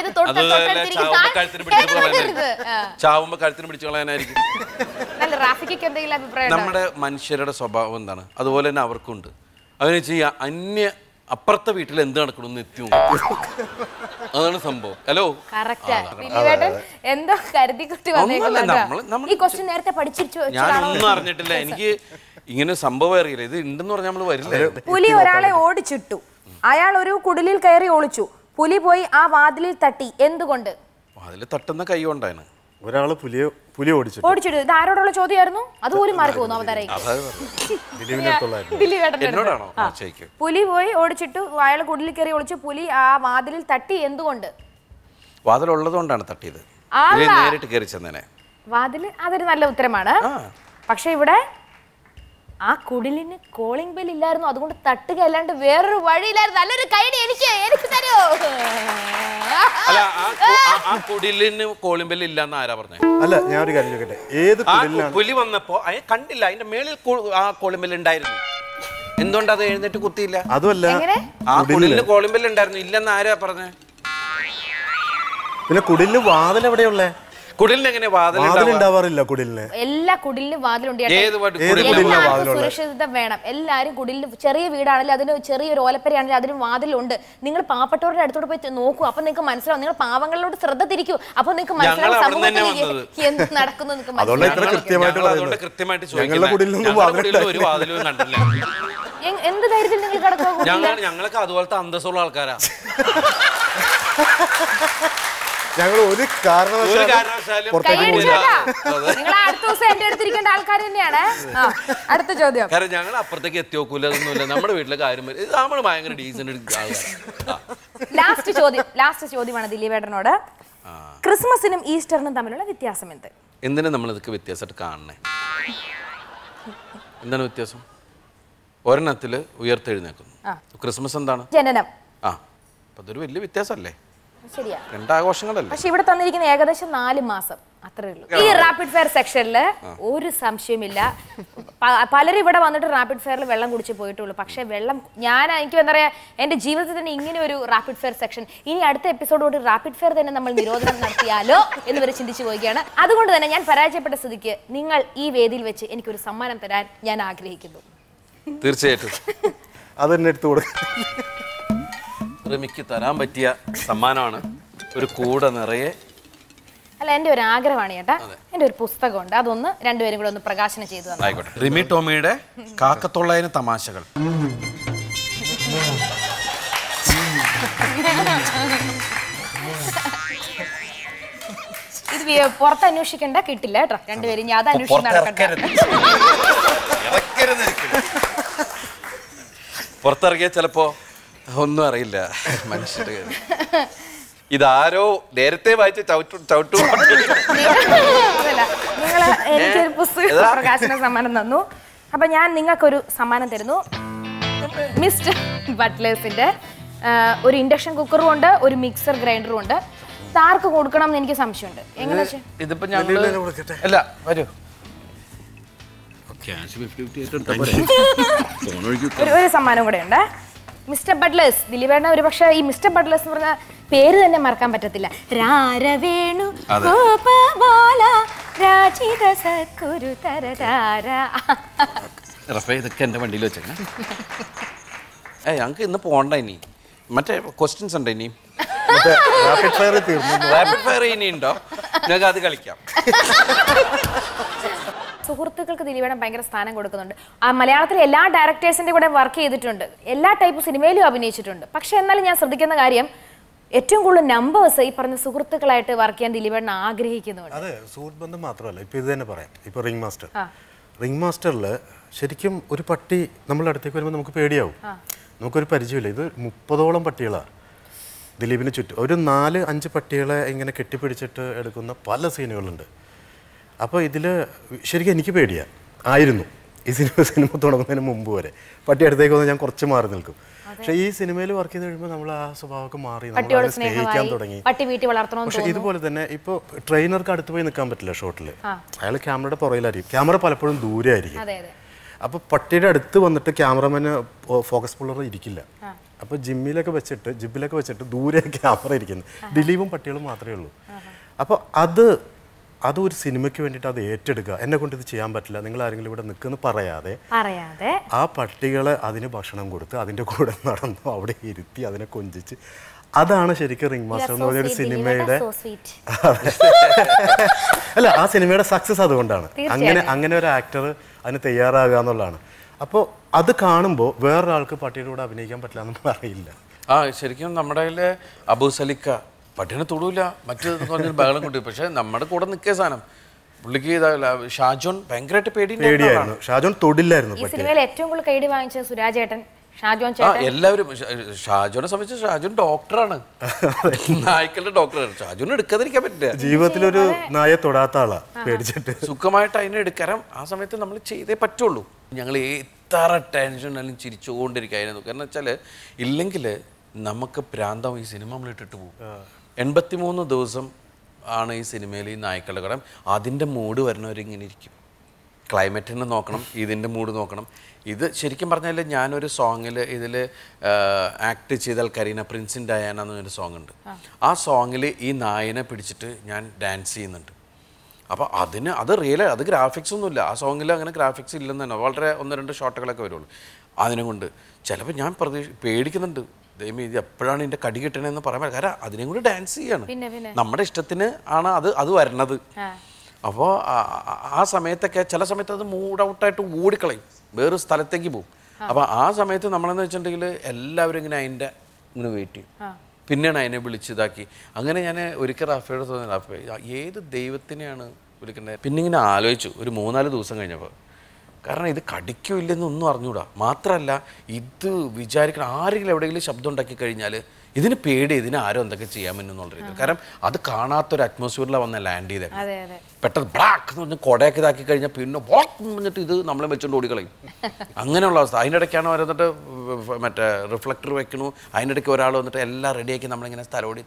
ചാവുമ്പോ കഴുത്തിന് പിടിച്ചു കളയാനായിരിക്കും. റാഫിക്ക് എന്തെങ്കിലും അഭിപ്രായം? നമ്മുടെ മനുഷ്യരുടെ സ്വഭാവം എന്താണ്, അതുപോലെ തന്നെ അവർക്കുണ്ട്. അതിന് ചെയ്യാ അന്യ അപ്പുറത്തെ വീട്ടിൽ എന്ത് നടക്കണമെന്ന് എത്തി അതാണ് സംഭവം. ഹലോ, എന്തോ കരുതിക്കുട്ടി നേരത്തെ പഠിച്ചിരിച്ചു. ഞാനൊന്നും അറിഞ്ഞിട്ടില്ല, എനിക്ക് ഇങ്ങനെ സംഭവം അറിയില്ല. ഇത് ഉണ്ടെന്ന് പറഞ്ഞാൽ നമ്മൾ വരില്ല. പുലി ഒരാളെ ഓടിച്ചിട്ടു, അയാൾ ഒരു കുടിലിൽ കയറി ഒളിച്ചു. പുലി പോയി ആ വാതിലിൽ തട്ടി, എന്തുകൊണ്ട്? വാതിൽ തട്ടുന്ന കൈ കൊണ്ടാണ്. ഒരാള് പുലി ഓടിച്ചിട്ടു. ഇത് ആരോടുള്ള ചോദ്യമായിരുന്നു? അതുപോലും മാറി പോകുന്നു അവതാരം. പുലി പോയി ഓടിച്ചിട്ടു, അയാൾ കുടിലിൽ കയറി ഒളിച്ചു. പുലി ആ വാതിലിൽ തട്ടി, എന്തുകൊണ്ട്? വാതിലുള്ളത് കൊണ്ടാണ് തട്ടിയത്. നേരിട്ട് കയറി ചെന്നേനെ. വാതില്, അതൊരു നല്ല ഉത്തരമാണ്. പക്ഷെ ഇവിടെ ആ കുടിലിന് കോളിംഗ് ബെൽ ഇല്ലായിരുന്നു, അതുകൊണ്ട് തട്ടുക അല്ലാണ്ട് വേറൊരു വഴിയില്ലായിരുന്നു. നല്ലൊരു കൈഡി എനിക്ക് തരുമോ? അല്ല, ആ കുടിലിന് കോളിംഗ് ബെൽ ഇല്ലാന്ന് ആരാ പറഞ്ഞേ? അല്ല, ഞാൻ ഒരു കാര്യം ചോദിക്കട്ടെ, ഏത് പുലി വന്നപ്പോ കണ്ടില്ല, അതിന്റെ മേളിൽ ആ കോളിംഗ് ബെൽ ഉണ്ടായിരുന്നു. എന്തുകൊണ്ട് അത് എഴുന്നേറ്റ് കുത്തിയില്ല? അതുമല്ല, ആ കുടിലിന് കോളിംഗ് ബെൽ ഉണ്ടായിരുന്നു, ഇല്ലെന്ന് ആരാ പറഞ്ഞേ? പിന്നെ കുടിലിന് വാതിൽ എവിടെയുള്ളേ? കുടിലിന് എങ്ങനെ വാതിലുണ്ടാവാറില്ല? കുടിലിന് എല്ലാ കുടിലിനും വാതിലുണ്ട്. സുരക്ഷിതത വേണം. എല്ലാരും കുടിലിന്, ചെറിയ വീടാണെങ്കിലും അതിന് ചെറിയൊരു ഓലപ്പരയാണെങ്കിലും അതിന് വാതിലുണ്ട്. നിങ്ങൾ പാവപ്പെട്ടവരുടെ അടുത്തോട്ട് പോയി നോക്കൂ, അപ്പൊ നിങ്ങൾക്ക് മനസ്സിലാവും. നിങ്ങൾ പാവങ്ങളിലോട്ട് ശ്രദ്ധ തിരിക്കൂ, അപ്പൊ നിങ്ങൾക്ക് മനസ്സിലാവും സമൂഹത്തിൽ എന്ത് നടക്കുന്നു. എന്ത് ധൈര്യത്തിൽ നിങ്ങൾ കിടക്കുക? ഞങ്ങളൊക്കെ അതുപോലത്തെ അന്തസ്സുള്ള ആൾക്കാരാ. ഞങ്ങൾ ഒരു കാരണവശാലും നിങ്ങൾ അടുത്ത ദിവസം എന്റെ അടുത്തിരിക്കേണ്ട ആൾക്കാർ തന്നെയാണ്. അടുത്ത ചോദ്യം. കാരണം ഞങ്ങൾ അപ്പുറത്തേക്ക് എത്തി നോക്കൂല, അതൊന്നുമില്ല. നമ്മുടെ വീട്ടിലെ കാര്യം നമ്മൾ ഭയങ്കര ഡീസന്റ്. ലാസ്റ്റ് ചോദ്യമാണ് ദിലീപേട്ടനോട്. ക്രിസ്മസിനും ഈസ്റ്ററിനും തമ്മിലുള്ള വ്യത്യാസം എന്ത്? എന്തിനാ നമ്മൾ ഇതൊക്കെ വ്യത്യാസമായിട്ട് കാണണേ? എന്താണ് വ്യത്യാസം? ഒരെണ്ണത്തില് ഉയർത്തെഴുന്നേക്കുന്നു. ക്രിസ്മസ് എന്താണ്? ജനനം. അതൊരു വലിയ വ്യത്യാസമല്ലേ? ശരിയാ, രണ്ടാഘോഷങ്ങളല്ലേ? പക്ഷെ ഇവിടെ തന്നിരിക്കുന്ന ഏകദേശം 4 മാസം അത്രേ ഉള്ളൂ. ഈ റാപ്പിഡ് ഫയർ സെക്ഷനില് ഒരു സംശയമില്ല, പലരും ഇവിടെ വന്നിട്ട് റാപ്പിഡ് ഫയറിൽ വെള്ളം കുടിച്ച് പോയിട്ടുള്ളൂ. പക്ഷെ വെള്ളം, എനിക്ക് എന്താ പറയാ, എന്റെ ജീവിതത്തിൽ തന്നെ ഇങ്ങനെ ഒരു റാപ്പിഡ് ഫയർ സെക്ഷൻ, ഇനി അടുത്ത എപ്പിസോഡോട് റാപ്പിഡ് ഫയർ തന്നെ നമ്മൾ നിരോധനം നടത്തിയാലോ എന്ന് വരെ ചിന്തിച്ചു പോവുകയാണ്. അതുകൊണ്ട് തന്നെ ഞാൻ പരാജയപ്പെട്ട സ്ഥിതിക്ക് നിങ്ങൾ ഈ വേദിയിൽ വെച്ച് എനിക്കൊരു സമ്മാനം തരാൻ ഞാൻ ആഗ്രഹിക്കുന്നു. തീർച്ചയായിട്ടും അതെന്നെ എടുത്തു കൊടുക്കും. റിമിക്ക് തരാൻ പറ്റിയ സമ്മാനമാണ് ഒരു കൂട നിറയെ. അല്ല, എൻ്റെ ഒരു ആഗ്രഹമാണ് ചേട്ടാ, എൻ്റെ ഒരു പുസ്തകമുണ്ട്, അതൊന്ന് രണ്ടുപേരും കൂടെ ഒന്ന് പ്രകാശനം ചെയ്തു തന്നെ. ആയിക്കോട്ടെ. റിമി ടോമിയുടെ കാക്കത്തൊള്ളായിരം തമാശകൾ. ഇത് പുറത്ത് അന്വേഷിക്കണ്ട, കിട്ടില്ല കേട്ടോ. രണ്ടുപേരും ഞാൻ അത് അന്വേഷിച്ച് നടക്കട്ടെ. പുറത്തിറങ്ങിയ ചിലപ്പോ ഒന്നും അറിയില്ല മനുഷ്യരുടെ. ഇതാരോ നേരത്തെ വായിച്ച ചവിട്ടു. നിങ്ങൾ എനിക്കൊരു പുസ്തക പ്രകാശന സമ്മാനം തന്നു. അപ്പൊ ഞാൻ നിങ്ങൾക്കൊരു സമ്മാനം തരുന്നു. മിസ്റ്റർ ബട്ട്ലേഴ്സിന്റെ ഒരു ഇൻഡക്ഷൻ കുക്കറും ഉണ്ട്, ഒരു മിക്സർ ഗ്രൈൻഡറും ഉണ്ട്. ആർക്ക് കൊടുക്കണം എന്ന് എനിക്ക് സംശയമുണ്ട്. എങ്ങനെ? ഇതിപ്പോ അല്ല, വരൂ. ഒരു സമ്മാനം കൂടെ ഉണ്ട്. Mister Butler's. ദിലീപേട്ട ഒരു പക്ഷേ ഈ മിസ്റ്റർ ബട്ട്ലേഴ്സ് എന്ന് പറഞ്ഞ പേര് തന്നെ മറക്കാൻ പറ്റത്തില്ല. രാരവേണു ഇതൊക്കെ എന്റെ വണ്ടിയിൽ വെച്ചേക്കാം. ഞങ്ങക്ക് ഇന്ന് പോണ്ട, ഇനി മറ്റേ ക്വസ്റ്റ്യൻസ് ഉണ്ട്. ഇനിയും റാപ്പിഡ് ഫയർ ഇനി ഉണ്ടോ? ഞങ്ങൾക്ക് അത് കളിക്കാം. സുഹൃത്തുക്കൾക്ക് ദിലീപേട്ടൻ ഭയങ്കര സ്ഥാനം കൊടുക്കുന്നുണ്ട്. മലയാളത്തിലെ എല്ലാ ഡയറക്ടേഴ്സിന്റെ കൂടെ വർക്ക് ചെയ്തിട്ടുണ്ട്, എല്ലാ ടൈപ്പ് സിനിമയിലും അഭിനയിച്ചിട്ടുണ്ട്. പക്ഷെ എന്നാലും ഞാൻ ശ്രദ്ധിക്കുന്ന കാര്യം, ഏറ്റവും കൂടുതൽ നമ്പേഴ്സ് ഈ പറഞ്ഞ സുഹൃത്തുക്കളായിട്ട് വർക്ക് ചെയ്യാൻ ദിലീപേട്ടൻ ആഗ്രഹിക്കുന്നുണ്ട്. അതെ, സുഹൃത്ത് ബന്ധം മാത്രമല്ല, ഇപ്പൊ ഇത് തന്നെ പറയാം. ഇപ്പൊ റിംഗ് മാസ്റ്ററിൽ ശരിക്കും ഒരു പട്ടി നമ്മളുടെ അടുത്തേക്ക് വരുമ്പോൾ നമുക്ക് പേടിയാവും. നമുക്കൊരു പരിചയമില്ല. ഇത് 30ഓളം പട്ടികളാണ് ദിലീപിന് ചുറ്റും. ഒരു 4-5 പട്ടികളെ ഇങ്ങനെ കെട്ടിപ്പിടിച്ചിട്ട് എടുക്കുന്ന പല സീനുകളുണ്ട്. അപ്പോൾ ഇതിൽ ശരിക്കും എനിക്ക് ആയിരുന്നു ഈ സിനിമ തുടങ്ങുന്നതിന് മുമ്പ് വരെ. പട്ടി അടുത്തേക്ക് വന്ന് ഞാൻ കുറച്ച് മാറി നിൽക്കും. പക്ഷേ ഈ സിനിമയിൽ വർക്ക് ചെയ്ത് കഴിയുമ്പോൾ നമ്മൾ ആ സ്വഭാവമൊക്കെ മാറി, നമ്മൾ സ്നേഹിക്കാൻ തുടങ്ങി. പക്ഷെ ഇതുപോലെ തന്നെ ഇപ്പോൾ ട്രെയിനർക്ക് അടുത്ത് പോയി നിൽക്കാൻ പറ്റില്ല ഷോട്ടിൽ. അയാൾ ക്യാമറയുടെ പുറകിലായിരിക്കും. ക്യാമറ പലപ്പോഴും ദൂരെ ആയിരിക്കും. അപ്പോൾ പട്ടിയുടെ അടുത്ത് വന്നിട്ട് ക്യാമറമാന് ഫോക്കസ് പുള്ളർ ഇരിക്കില്ല. അപ്പോൾ ജിമ്മിലൊക്കെ വെച്ചിട്ട് ദൂരെ ക്യാമറ ഇരിക്കുന്നത്. ദിലീപും പട്ടികളും മാത്രമേ ഉള്ളൂ. അപ്പോൾ അതൊരു സിനിമയ്ക്ക് വേണ്ടിയിട്ട് അത് ഏറ്റെടുക്കുക. എന്നെ കൊണ്ട് ഇത് ചെയ്യാൻ പറ്റില്ല, നിങ്ങൾ ആരെങ്കിലും ഇവിടെ നിൽക്കുമെന്ന് പറയാതെ ആ പട്ടികളെ അതിന് ഭക്ഷണം കൊടുത്ത് അതിൻ്റെ കൂടെ നടന്നു അവിടെ ഇരുത്തി അതിനെ കൊഞ്ചിച്ച്, അതാണ് ശരിക്കും റിംഗ് മാസ്റ്റർ എന്ന് പറഞ്ഞൊരു സിനിമയുടെ അല്ല ആ സിനിമയുടെ സക്സസ്. അതുകൊണ്ടാണ് അങ്ങനെ ഒരു ആക്ടർ അതിന് തയ്യാറാകുക എന്നുള്ളതാണ്. അപ്പോൾ അത് കാണുമ്പോൾ വേറൊരാൾക്ക് പട്ടിയുടെ കൂടെ അഭിനയിക്കാൻ പറ്റില്ല എന്ന് പറയില്ല. ശരിക്കും നമ്മുടെ അബൂസലിക്ക പട്ടിനെ തൊടൂല, മറ്റു പറഞ്ഞൊരു ബഹളം കൊണ്ടു. പക്ഷെ നമ്മുടെ കൂടെ നിൽക്കിയ സാധനം പുള്ളിക്ക് ഷാജോൺ ഭയങ്കരമായിട്ട് പേടിയായിരുന്നു. ഷാജോൺ തൊടില്ലായിരുന്നു. ഈ സിനിമയിൽ ഏറ്റവും കൂടുതൽ കൈഡി വാങ്ങിച്ച സുരാജേട്ടൻ, എല്ലാവരും. ഷാജോനെ സംബന്ധിച്ച് ഷാജോൻ ഡോക്ടറാണ്, നായ്ക്കളുടെ ഡോക്ടറാണ്. ഷാജോന് എടുക്കാതിരിക്കാൻ പറ്റില്ല. ജീവിതത്തിലൊരു നായെ തൊടാത്ത ആളാ, പേടിച്ചിട്ട് സുഖമായിട്ട് അതിനെ എടുക്കാനും ആ സമയത്ത് നമ്മൾ ചെയ്തേ പറ്റുള്ളൂ. ഞങ്ങൾ എത്ര ടെൻഷൻ അല്ലെങ്കിൽ ചിരിച്ചുകൊണ്ടിരിക്കുക. കാരണം വെച്ചാൽ ഇല്ലെങ്കിൽ നമുക്ക് പ്രാന്തം ഈ സിനിമ നമ്മൾ ഇട്ടിട്ട് പോകും. 83 ദിവസം ആണ് ഈ സിനിമയിൽ ഈ നായ്ക്കളുടെ കടം. അതിൻ്റെ മൂഡ് വരുന്നവരിങ്ങനെ ഇരിക്കും. ക്ലൈമറ്റിനെ നോക്കണം, ഇതിൻ്റെ മൂഡ് നോക്കണം. ഇത് ശരിക്കും പറഞ്ഞാൽ ഞാനൊരു സോങ്ങിൽ ഇതിൽ ആക്ട് ചെയ്താൽ കരീന പ്രിൻസിൻ ഡയാന എന്നൊരു സോങ് ഉണ്ട്. ആ സോങ്ങിൽ ഈ നായനെ പിടിച്ചിട്ട് ഞാൻ ഡാൻസ് ചെയ്യുന്നുണ്ട്. അപ്പോൾ അത് അത് ഗ്രാഫിക്സ് ഒന്നുമില്ല. ആ സോങ്ങിൽ അങ്ങനെ ഗ്രാഫിക്സ് ഇല്ലെന്ന് തന്നെ, വളരെ 1-2 ഷോട്ടുകളൊക്കെ വരുള്ളൂ. അതിനെ കൊണ്ട് ചിലപ്പോൾ ഞാൻ പേടിക്കുന്നുണ്ട്, ദൈവം ഇത് എപ്പോഴാണ് ഇതിൻ്റെ കടി കിട്ടണമെന്ന് പറയാൻ പറ്റില്ല. കാരണം അതിനെ കൂടി ഡാൻസ് ചെയ്യാണ്, നമ്മുടെ ഇഷ്ടത്തിന് ആണ് അത് വരണത്. അപ്പോൾ ആ സമയത്തൊക്കെ ചില സമയത്ത് അത് മൂഡ് ഔട്ടായിട്ട് ഓടിക്കളയും, വേറൊരു സ്ഥലത്തേക്ക് പോകും. അപ്പോൾ ആ സമയത്ത് നമ്മളെന്ന് വെച്ചിട്ടുണ്ടെങ്കിൽ എല്ലാവരും ഇങ്ങനെ വെയിറ്റ് ചെയ്യും. പിന്നെയാണ് അതിനെ വിളിച്ചിതാക്കി. അങ്ങനെ ഞാൻ ഒരിക്കൽ റാഫിയോട് തോന്നി, റാഫി ഏത് ദൈവത്തിനെയാണ് വിളിക്കേണ്ടത്. പിന്നെ ഇങ്ങനെ ആലോചിച്ചു ഒരു 3-4 ദിവസം കഴിഞ്ഞപ്പോൾ. കാരണം ഇത് കടിക്കോ ഇല്ലെന്നൊന്നും അറിഞ്ഞൂടാ. മാത്രമല്ല ഇത് വിചാരിക്കണം, ആരെങ്കിലും എവിടെയെങ്കിലും ശബ്ദം ഉണ്ടാക്കി കഴിഞ്ഞാൽ ഇതിന് പേടി, ഇതിന് ആരോ എന്തൊക്കെ ചെയ്യാൻ പറ്റുന്നുള്ള രീതിയിൽ. കാരണം അത് കാണാത്തൊരു അറ്റ്മോസ്ഫിയറിലാണ് വന്ന് ലാൻഡ് ചെയ്തത്. പെട്ടെന്ന് ബ്ലാക്ക് എന്ന് പറഞ്ഞ് കൊടയൊക്കെ ഇതാക്കി കഴിഞ്ഞാൽ പിന്നെ വാക്ക് പറഞ്ഞിട്ട് ഇത് നമ്മളെ വെച്ചുകൊണ്ട് ഓടിക്കളയും. അങ്ങനെയുള്ള അവസ്ഥ. അതിൻ്റെ ഇടയ്ക്കാണ് വരുന്നിട്ട് മറ്റേ റിഫ്ലക്ടർ വെക്കണു, അതിൻ്റെ ഇടയ്ക്ക് ഒരാൾ വന്നിട്ട് എല്ലാം റെഡിയാക്കി നമ്മളിങ്ങനെ തലോടി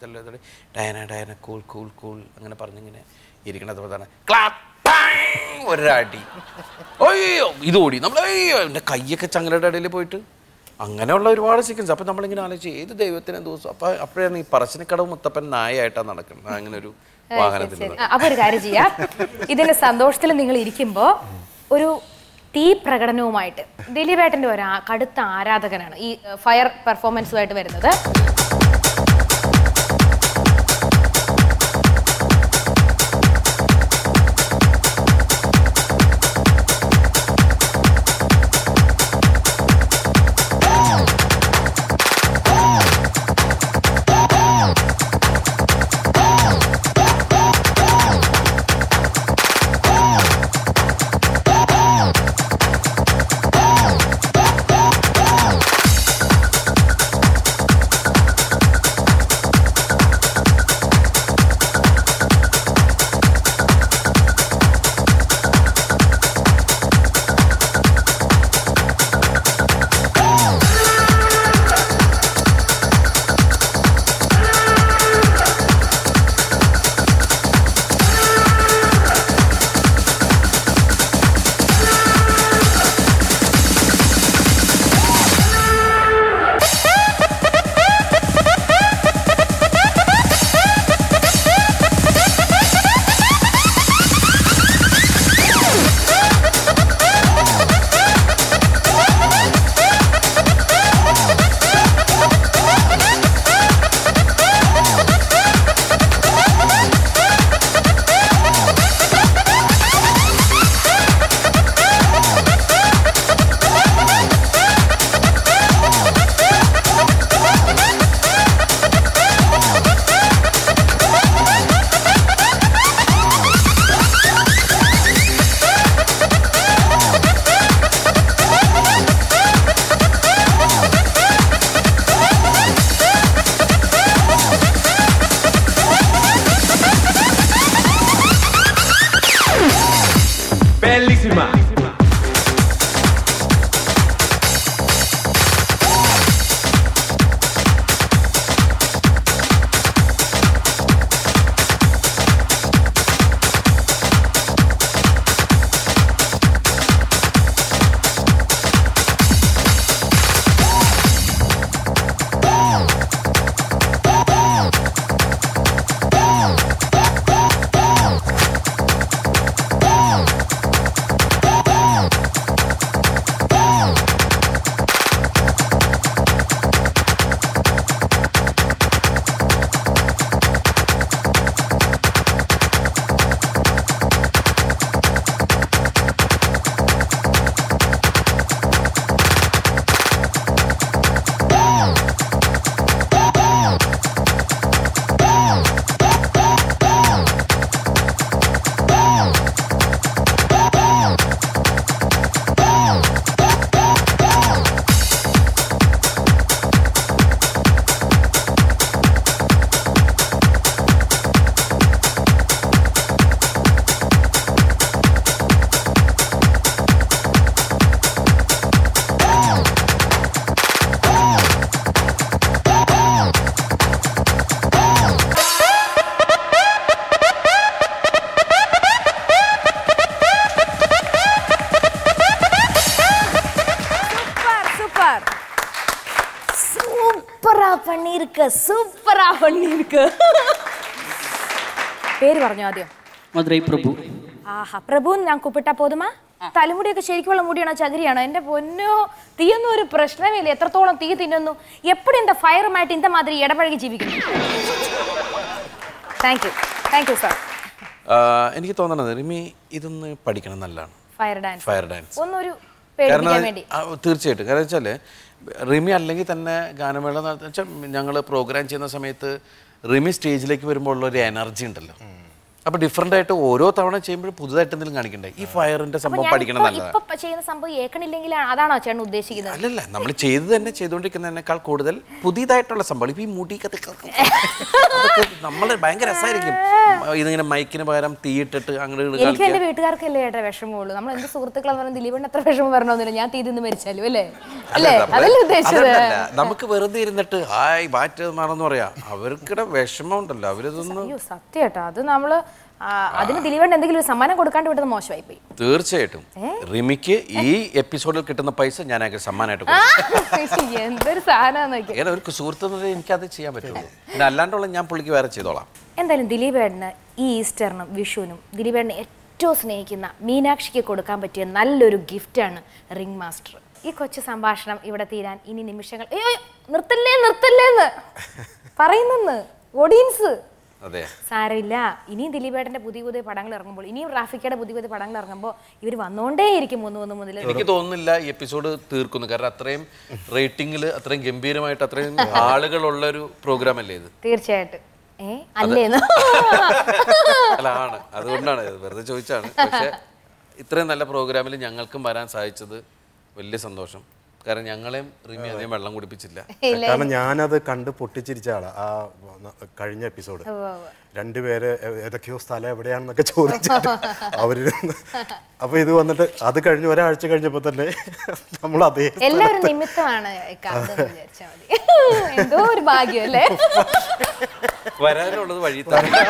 ഡയന കൂൾ കൂൾ കൂൾ അങ്ങനെ പറഞ്ഞിങ്ങനെ ഇരിക്കണത് തന്നെ ക്ലാപ്പ് ഒരടി, അയ്യോ ഇത് ഓടി നമ്മൾ, അയ്യോ എൻ്റെ കൈയൊക്കെ ചങ്ങലയുടെ ഇടയിൽ പോയിട്ട്. അങ്ങനെയുള്ള ഒരുപാട് സീക്വൻസ്. അപ്പം നമ്മളിങ്ങനെ ആലോചിച്ച് ഏത് ദൈവത്തിനും ദിവസം. അപ്പോഴാണ് ഈ പറശ്ശിനിക്കടവ് മുത്തപ്പൻ നായായിട്ടാണ് നടക്കുന്നത്, അങ്ങനെ ഒരു വാഹനത്തിൽ. അപ്പോൾ ഒരു കാര്യം ചെയ്യാം, ഇതിന്റെ സന്തോഷത്തിൽ നിങ്ങൾ ഇരിക്കുമ്പോൾ ഒരു തീ പ്രകടനവുമായിട്ട് ദിലീപേട്ടൻ്റെ ഒരു കടുത്ത ആരാധകനാണ് ഈ ഫയർ പെർഫോമൻസുമായിട്ട് വരുന്നത്. സൂപ്പറാ പണിക്ക്. പേര് പറഞ്ഞോ ആദ്യം? മധുരൈ പ്രഭു. ആഹാ, പ്രഭു ഞാൻ കൂപ്പിട്ടാ പോതുമാ? തലമുടിയൊക്കെ ശരിക്കുള്ള മുടിയാണോ ചകിരിയാണോ? എൻ്റെ പൊന്നോ, തീയൊന്നും ഒരു പ്രശ്നമില്ല. എത്രത്തോളം തീ തിന്നുന്നു, എപ്പോഴും എൻ്റെ ഫയറുമായിട്ട് ഇന്ന മാതിരി ഇടപഴകി ജീവിക്കുന്നു. Thank you sir. എനിക്ക് തോന്നണത് റിമി ഇതൊന്ന് പഠിക്കണം നല്ലതാണ്. ഫയർ ഡാൻസ് ഒന്നൊരു പേടിപ്പിക്കാൻ വേണ്ടി. തീർച്ചയായിട്ടും. കാരണം വെച്ചാൽ റിമി അല്ലെങ്കിൽ തന്നെ ഗാനമേള വെച്ചാൽ ഞങ്ങൾ പ്രോഗ്രാം ചെയ്യുന്ന സമയത്ത് റിമി സ്റ്റേജിലേക്ക് വരുമ്പോൾ ഉള്ളൊരു എനർജി ഉണ്ടല്ലോ. അപ്പൊ ഡിഫറെന്റ് ആയിട്ട് ഓരോ തവണ ചെയ്യുമ്പോഴും പുതുതായിട്ട് എന്തെങ്കിലും കാണിക്കണ്ടേ? ഈ ഫയറിന്റെ സംഭവം പഠിക്കണം നല്ലതാണ്. ഇപ്പൊ ചെയ്യുന്ന സംഭവം ഏക്കണില്ലെങ്കിൽ അതാണോ ചേട്ടൻ ഉദ്ദേശിക്കുന്നത്? അല്ലല്ല, നമ്മൾ ചെയ്തുകൊണ്ടിരിക്കുന്നതിനേക്കാൾ കൂടുതൽ പുതിയതായിട്ടുള്ള സംഭവം. ഇപ്പൊ ഈ മുടി നമ്മൾ ഭയങ്കര രസമായിരിക്കും. ഇതിങ്ങനെ മൈക്കിന് പകരം തീയിട്ടിട്ട് അങ്ങോട്ട്. എനിക്ക് എന്റെ വീട്ടുകാർക്കല്ലേ ഏട്ടാ വിഷമമുള്ളൂ. നമ്മൾ എന്ത് സുഹൃത്തുക്കളെന്ന് പറഞ്ഞാൽ ദിലീപിന് അത്ര വിഷമം വരണമെന്നില്ല. ഞാൻ തീ തിന്ന് മരിച്ചാലും അല്ലേ അതല്ലേ ഉദ്ദേശിച്ചത്? നമുക്ക് വെറുതെ ഇരുന്നിട്ട് ഹായ് ബാറ്റ് മാറെന്ന് പറയാ. അവർക്കിടെ വിഷമം ഉണ്ടല്ലോ, അവരിതൊന്നും. സത്യം കേട്ടോ, അത് നമ്മള് അതിന് ദിലീപിന് എന്തെങ്കിലും ഒരു സമ്മാനം കൊടുക്കാണ്ട് വിട്ടത് മോശമായി പോയി. തീർച്ചയായിട്ടും റിമിക്ക് ഈ എപ്പിസോഡിൽ കിട്ടുന്ന പൈസ ഞാൻ സമ്മാനമായിട്ട് എന്തൊരു സാധനം. ഒരു സുഹൃത്ത് എനിക്കത് ചെയ്യാൻ പറ്റുള്ളൂ. പിന്നെ അല്ലാണ്ടുള്ള ഞാൻ പുള്ളിക്ക് വേറെ ചെയ്തോളാം. എന്തായാലും ദിലീപേട്ടന് ഈ ഈസ്റ്ററിനും വിഷുവിനും ദിലീപേട്ടനെ ഏറ്റവും സ്നേഹിക്കുന്ന മീനാക്ഷിക്ക് കൊടുക്കാൻ പറ്റിയ നല്ലൊരു ഗിഫ്റ്റാണ് റിംഗ് മാസ്റ്റർ. ഈ കൊച്ചു സംഭാഷണം ഇവിടെ തീരാൻ ഇനി നിമിഷങ്ങൾ. നിർത്തല്ലേന്ന് പറയുന്നെന്ന് ഓഡിയൻസ്. സാരമില്ല, ഇനിയും ദിലീപേട്ടന്റെ പുതിയ പുതിയ പടങ്ങൾ ഇറങ്ങുമ്പോൾ, ഇനിയും റാഫിക്കയുടെ പുതിയ പുതിയ പടങ്ങൾ ഇറങ്ങുമ്പോൾ ഇവർ വന്നുകൊണ്ടേയിരിക്കും. 1 മുതൽ. എനിക്ക് തോന്നുന്നില്ല ഈ എപ്പിസോഡ് തീർക്കുന്നു. കാരണം അത്രയും റേറ്റിംഗിൽ അത്രയും ഗംഭീരമായിട്ട് അത്രയും ആളുകളുള്ള ഒരു പ്രോഗ്രാം അല്ലേ ഇത്? തീർച്ചയായിട്ടും. അല്ലേന്ന് അല്ല ആണ്, അതുകൊണ്ടാണ് വെറുതെ ചോദിച്ചാണ്. പക്ഷെ ഇത്രയും നല്ല പ്രോഗ്രാമിൽ ഞങ്ങൾക്കും വരാൻ സാധിച്ചത് വലിയ സന്തോഷം. കാരണം ഞങ്ങളെയും റിമി അധികം വെള്ളം കുടിപ്പിച്ചില്ല. കാരണം ഞാനത് കണ്ട് പൊട്ടിച്ചിരിച്ച ആളാ. ആ കഴിഞ്ഞ എപ്പിസോഡ് രണ്ടുപേര് ഏതൊക്കെയോ സ്ഥലം എവിടെയാണെന്നൊക്കെ ചോദിച്ചിട്ട് അവര്. അപ്പൊ ഇത് വന്നിട്ട് അത് കഴിഞ്ഞ് ഒരാഴ്ച കഴിഞ്ഞപ്പോ തന്നെ നമ്മൾ അതേ എല്ലാവരും നിമിത്തമാണ്. എന്തോ ഒരു ഭാഗ്യം അല്ലേ വരാനുള്ളത് വഴി.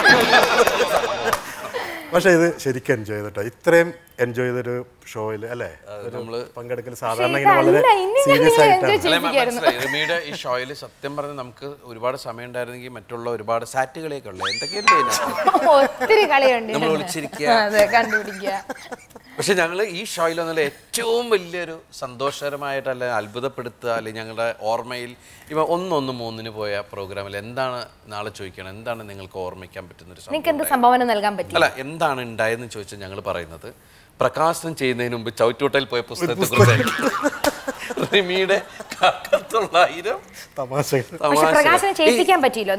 പക്ഷെ ഇത് ശരിക്കും എൻജോയ് ചെയ്തിട്ടോ. ഇത്രയും എൻജോയ് ചെയ്തൊരു ഷോയിൽ അല്ലേ നമ്മള് പങ്കെടുക്കൽ സാധാരണ വളരെ സീരിയസ് ആയിട്ടാണ്. റിമിയുടെ ഈ ഷോയിൽ സത്യം പറഞ്ഞാൽ നമുക്ക് ഒരുപാട് സമയം ഉണ്ടായിരുന്നെങ്കിൽ മറ്റുള്ള ഒരുപാട് സാറ്റുകളൊക്കെ ഉള്ളത് എന്തൊക്കെയല്ലേ ഒത്തിരി കളിയുണ്ട്, നമ്മൾ ഒളിച്ചിരിക്കുക. പക്ഷെ ഞങ്ങൾ ഈ ഷോയിൽ വന്നുള്ള ഏറ്റവും വലിയൊരു സന്തോഷകരമായിട്ടല്ല അത്ഭുതപ്പെടുത്തുക അല്ലെങ്കിൽ ഞങ്ങളുടെ ഓർമ്മയിൽ ഇവ 1 Onnum Moonnu പോയ പ്രോഗ്രാമിൽ എന്താണ് നാളെ ചോദിക്കണം, എന്താണ് നിങ്ങൾക്ക് ഓർമ്മിക്കാൻ പറ്റുന്ന ഒരു സംഭവം നൽകാൻ പറ്റും അല്ല എന്താണ് ഉണ്ടായെന്ന് ചോദിച്ചാൽ ഞങ്ങൾ പറയുന്നത് പ്രകാശനം ചെയ്യുന്നതിന് മുമ്പ് ചവിറ്റുകൊട്ടയിൽ പോയ പുസ്തകത്തെ കുറിച്ചായിരിക്കും. റിമിയുടെ 1000 പ്രകാശനം ചെയ്യിപ്പിക്കാൻ പറ്റിയില്ലോ.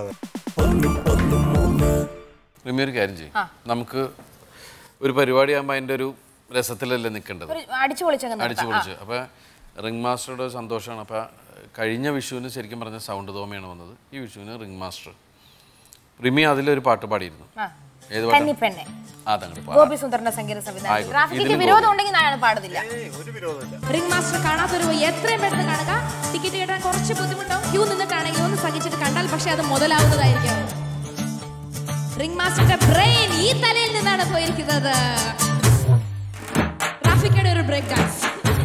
റിമി ഒരു കാര്യം ചെയ്യും, നമുക്ക് ഒരു പരിപാടി ആകുമ്പോൾ അതിൻ്റെ ഒരു രസത്തിലല്ലേ നിൽക്കേണ്ടത്, അടിച്ചു പൊളിച്ചു. അപ്പോൾ റിംഗ് മാസ്റ്ററുടെ സന്തോഷമാണ്. അപ്പോൾ കഴിഞ്ഞ വിഷുവിന് ശരിക്കും പറഞ്ഞ സൗണ്ട് തോമയാണ് വന്നത്, ഈ വിഷുവിന് റിംഗ് മാസ്റ്റർ. റിമി അതിലൊരു പാട്ട് പാടിയിരുന്നു. റിംഗ് മാസ്റ്റർ കാണാത്തൊരു എത്രയും പെട്ടെന്ന് കാണുക. ടിക്കറ്റ് കിട്ടാൻ കുറച്ച് ബുദ്ധിമുട്ടോ, ക്യൂ നിന്നിട്ടാണെങ്കിൽ ഒന്ന് സഹിച്ചിട്ട് കണ്ടാൽ പക്ഷെ അത് മുതലാവുന്നതായിരിക്കും. റിംഗ് മാസ്റ്ററുടെ ബ്രെയിൻ ഈ തലയിൽ നിന്നാണ് പോയിരിക്കുന്നത്. റാഫിക്കയുടെ ഒരു ബ്രേക്ക് ഡാൻസ്.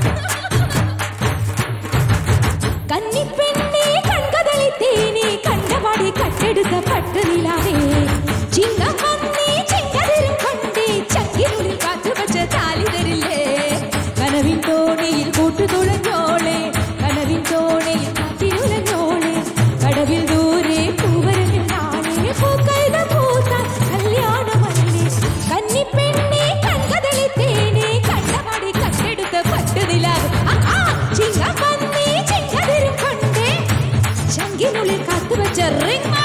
കന്നിപ്പെണ്ണേ കൺകതളിത്തേനെ കണ്ടപാടി കട്ടെടുത്ത പട്ടുനിലാവേ ചിങ്ങമന്നേ ചിങ്ങതിരും കൊണ്ടേ ചങ്കിനുള്ളിൽ കാറ്റുവച്ച താലി തരില്ലേ കനവിൻ തോണിയിൽ കൂട്ടുതുളഞ്ഞോളെ കനവിൻ തോണിയിൽ കാറ്റിനുലഞ്ഞോളെ കടവിൽ ദൂരെ പൂവരഞ്ഞ നാളെ പൂക്കൈത പൂത്ത കല്യാണമല്ലേ കന്നിപ്പെണ്ണേ കൺകതളിത്തേനെ കണ്ടപാടി കട്ടെടുത്ത പട്ടുനിലാവേ ചിങ്ങമന്നേ ചിങ്ങതിരും കൊണ്ടേ ചങ്കിനുള്ളിൽ കാറ്റുവച്ച റിംഗ്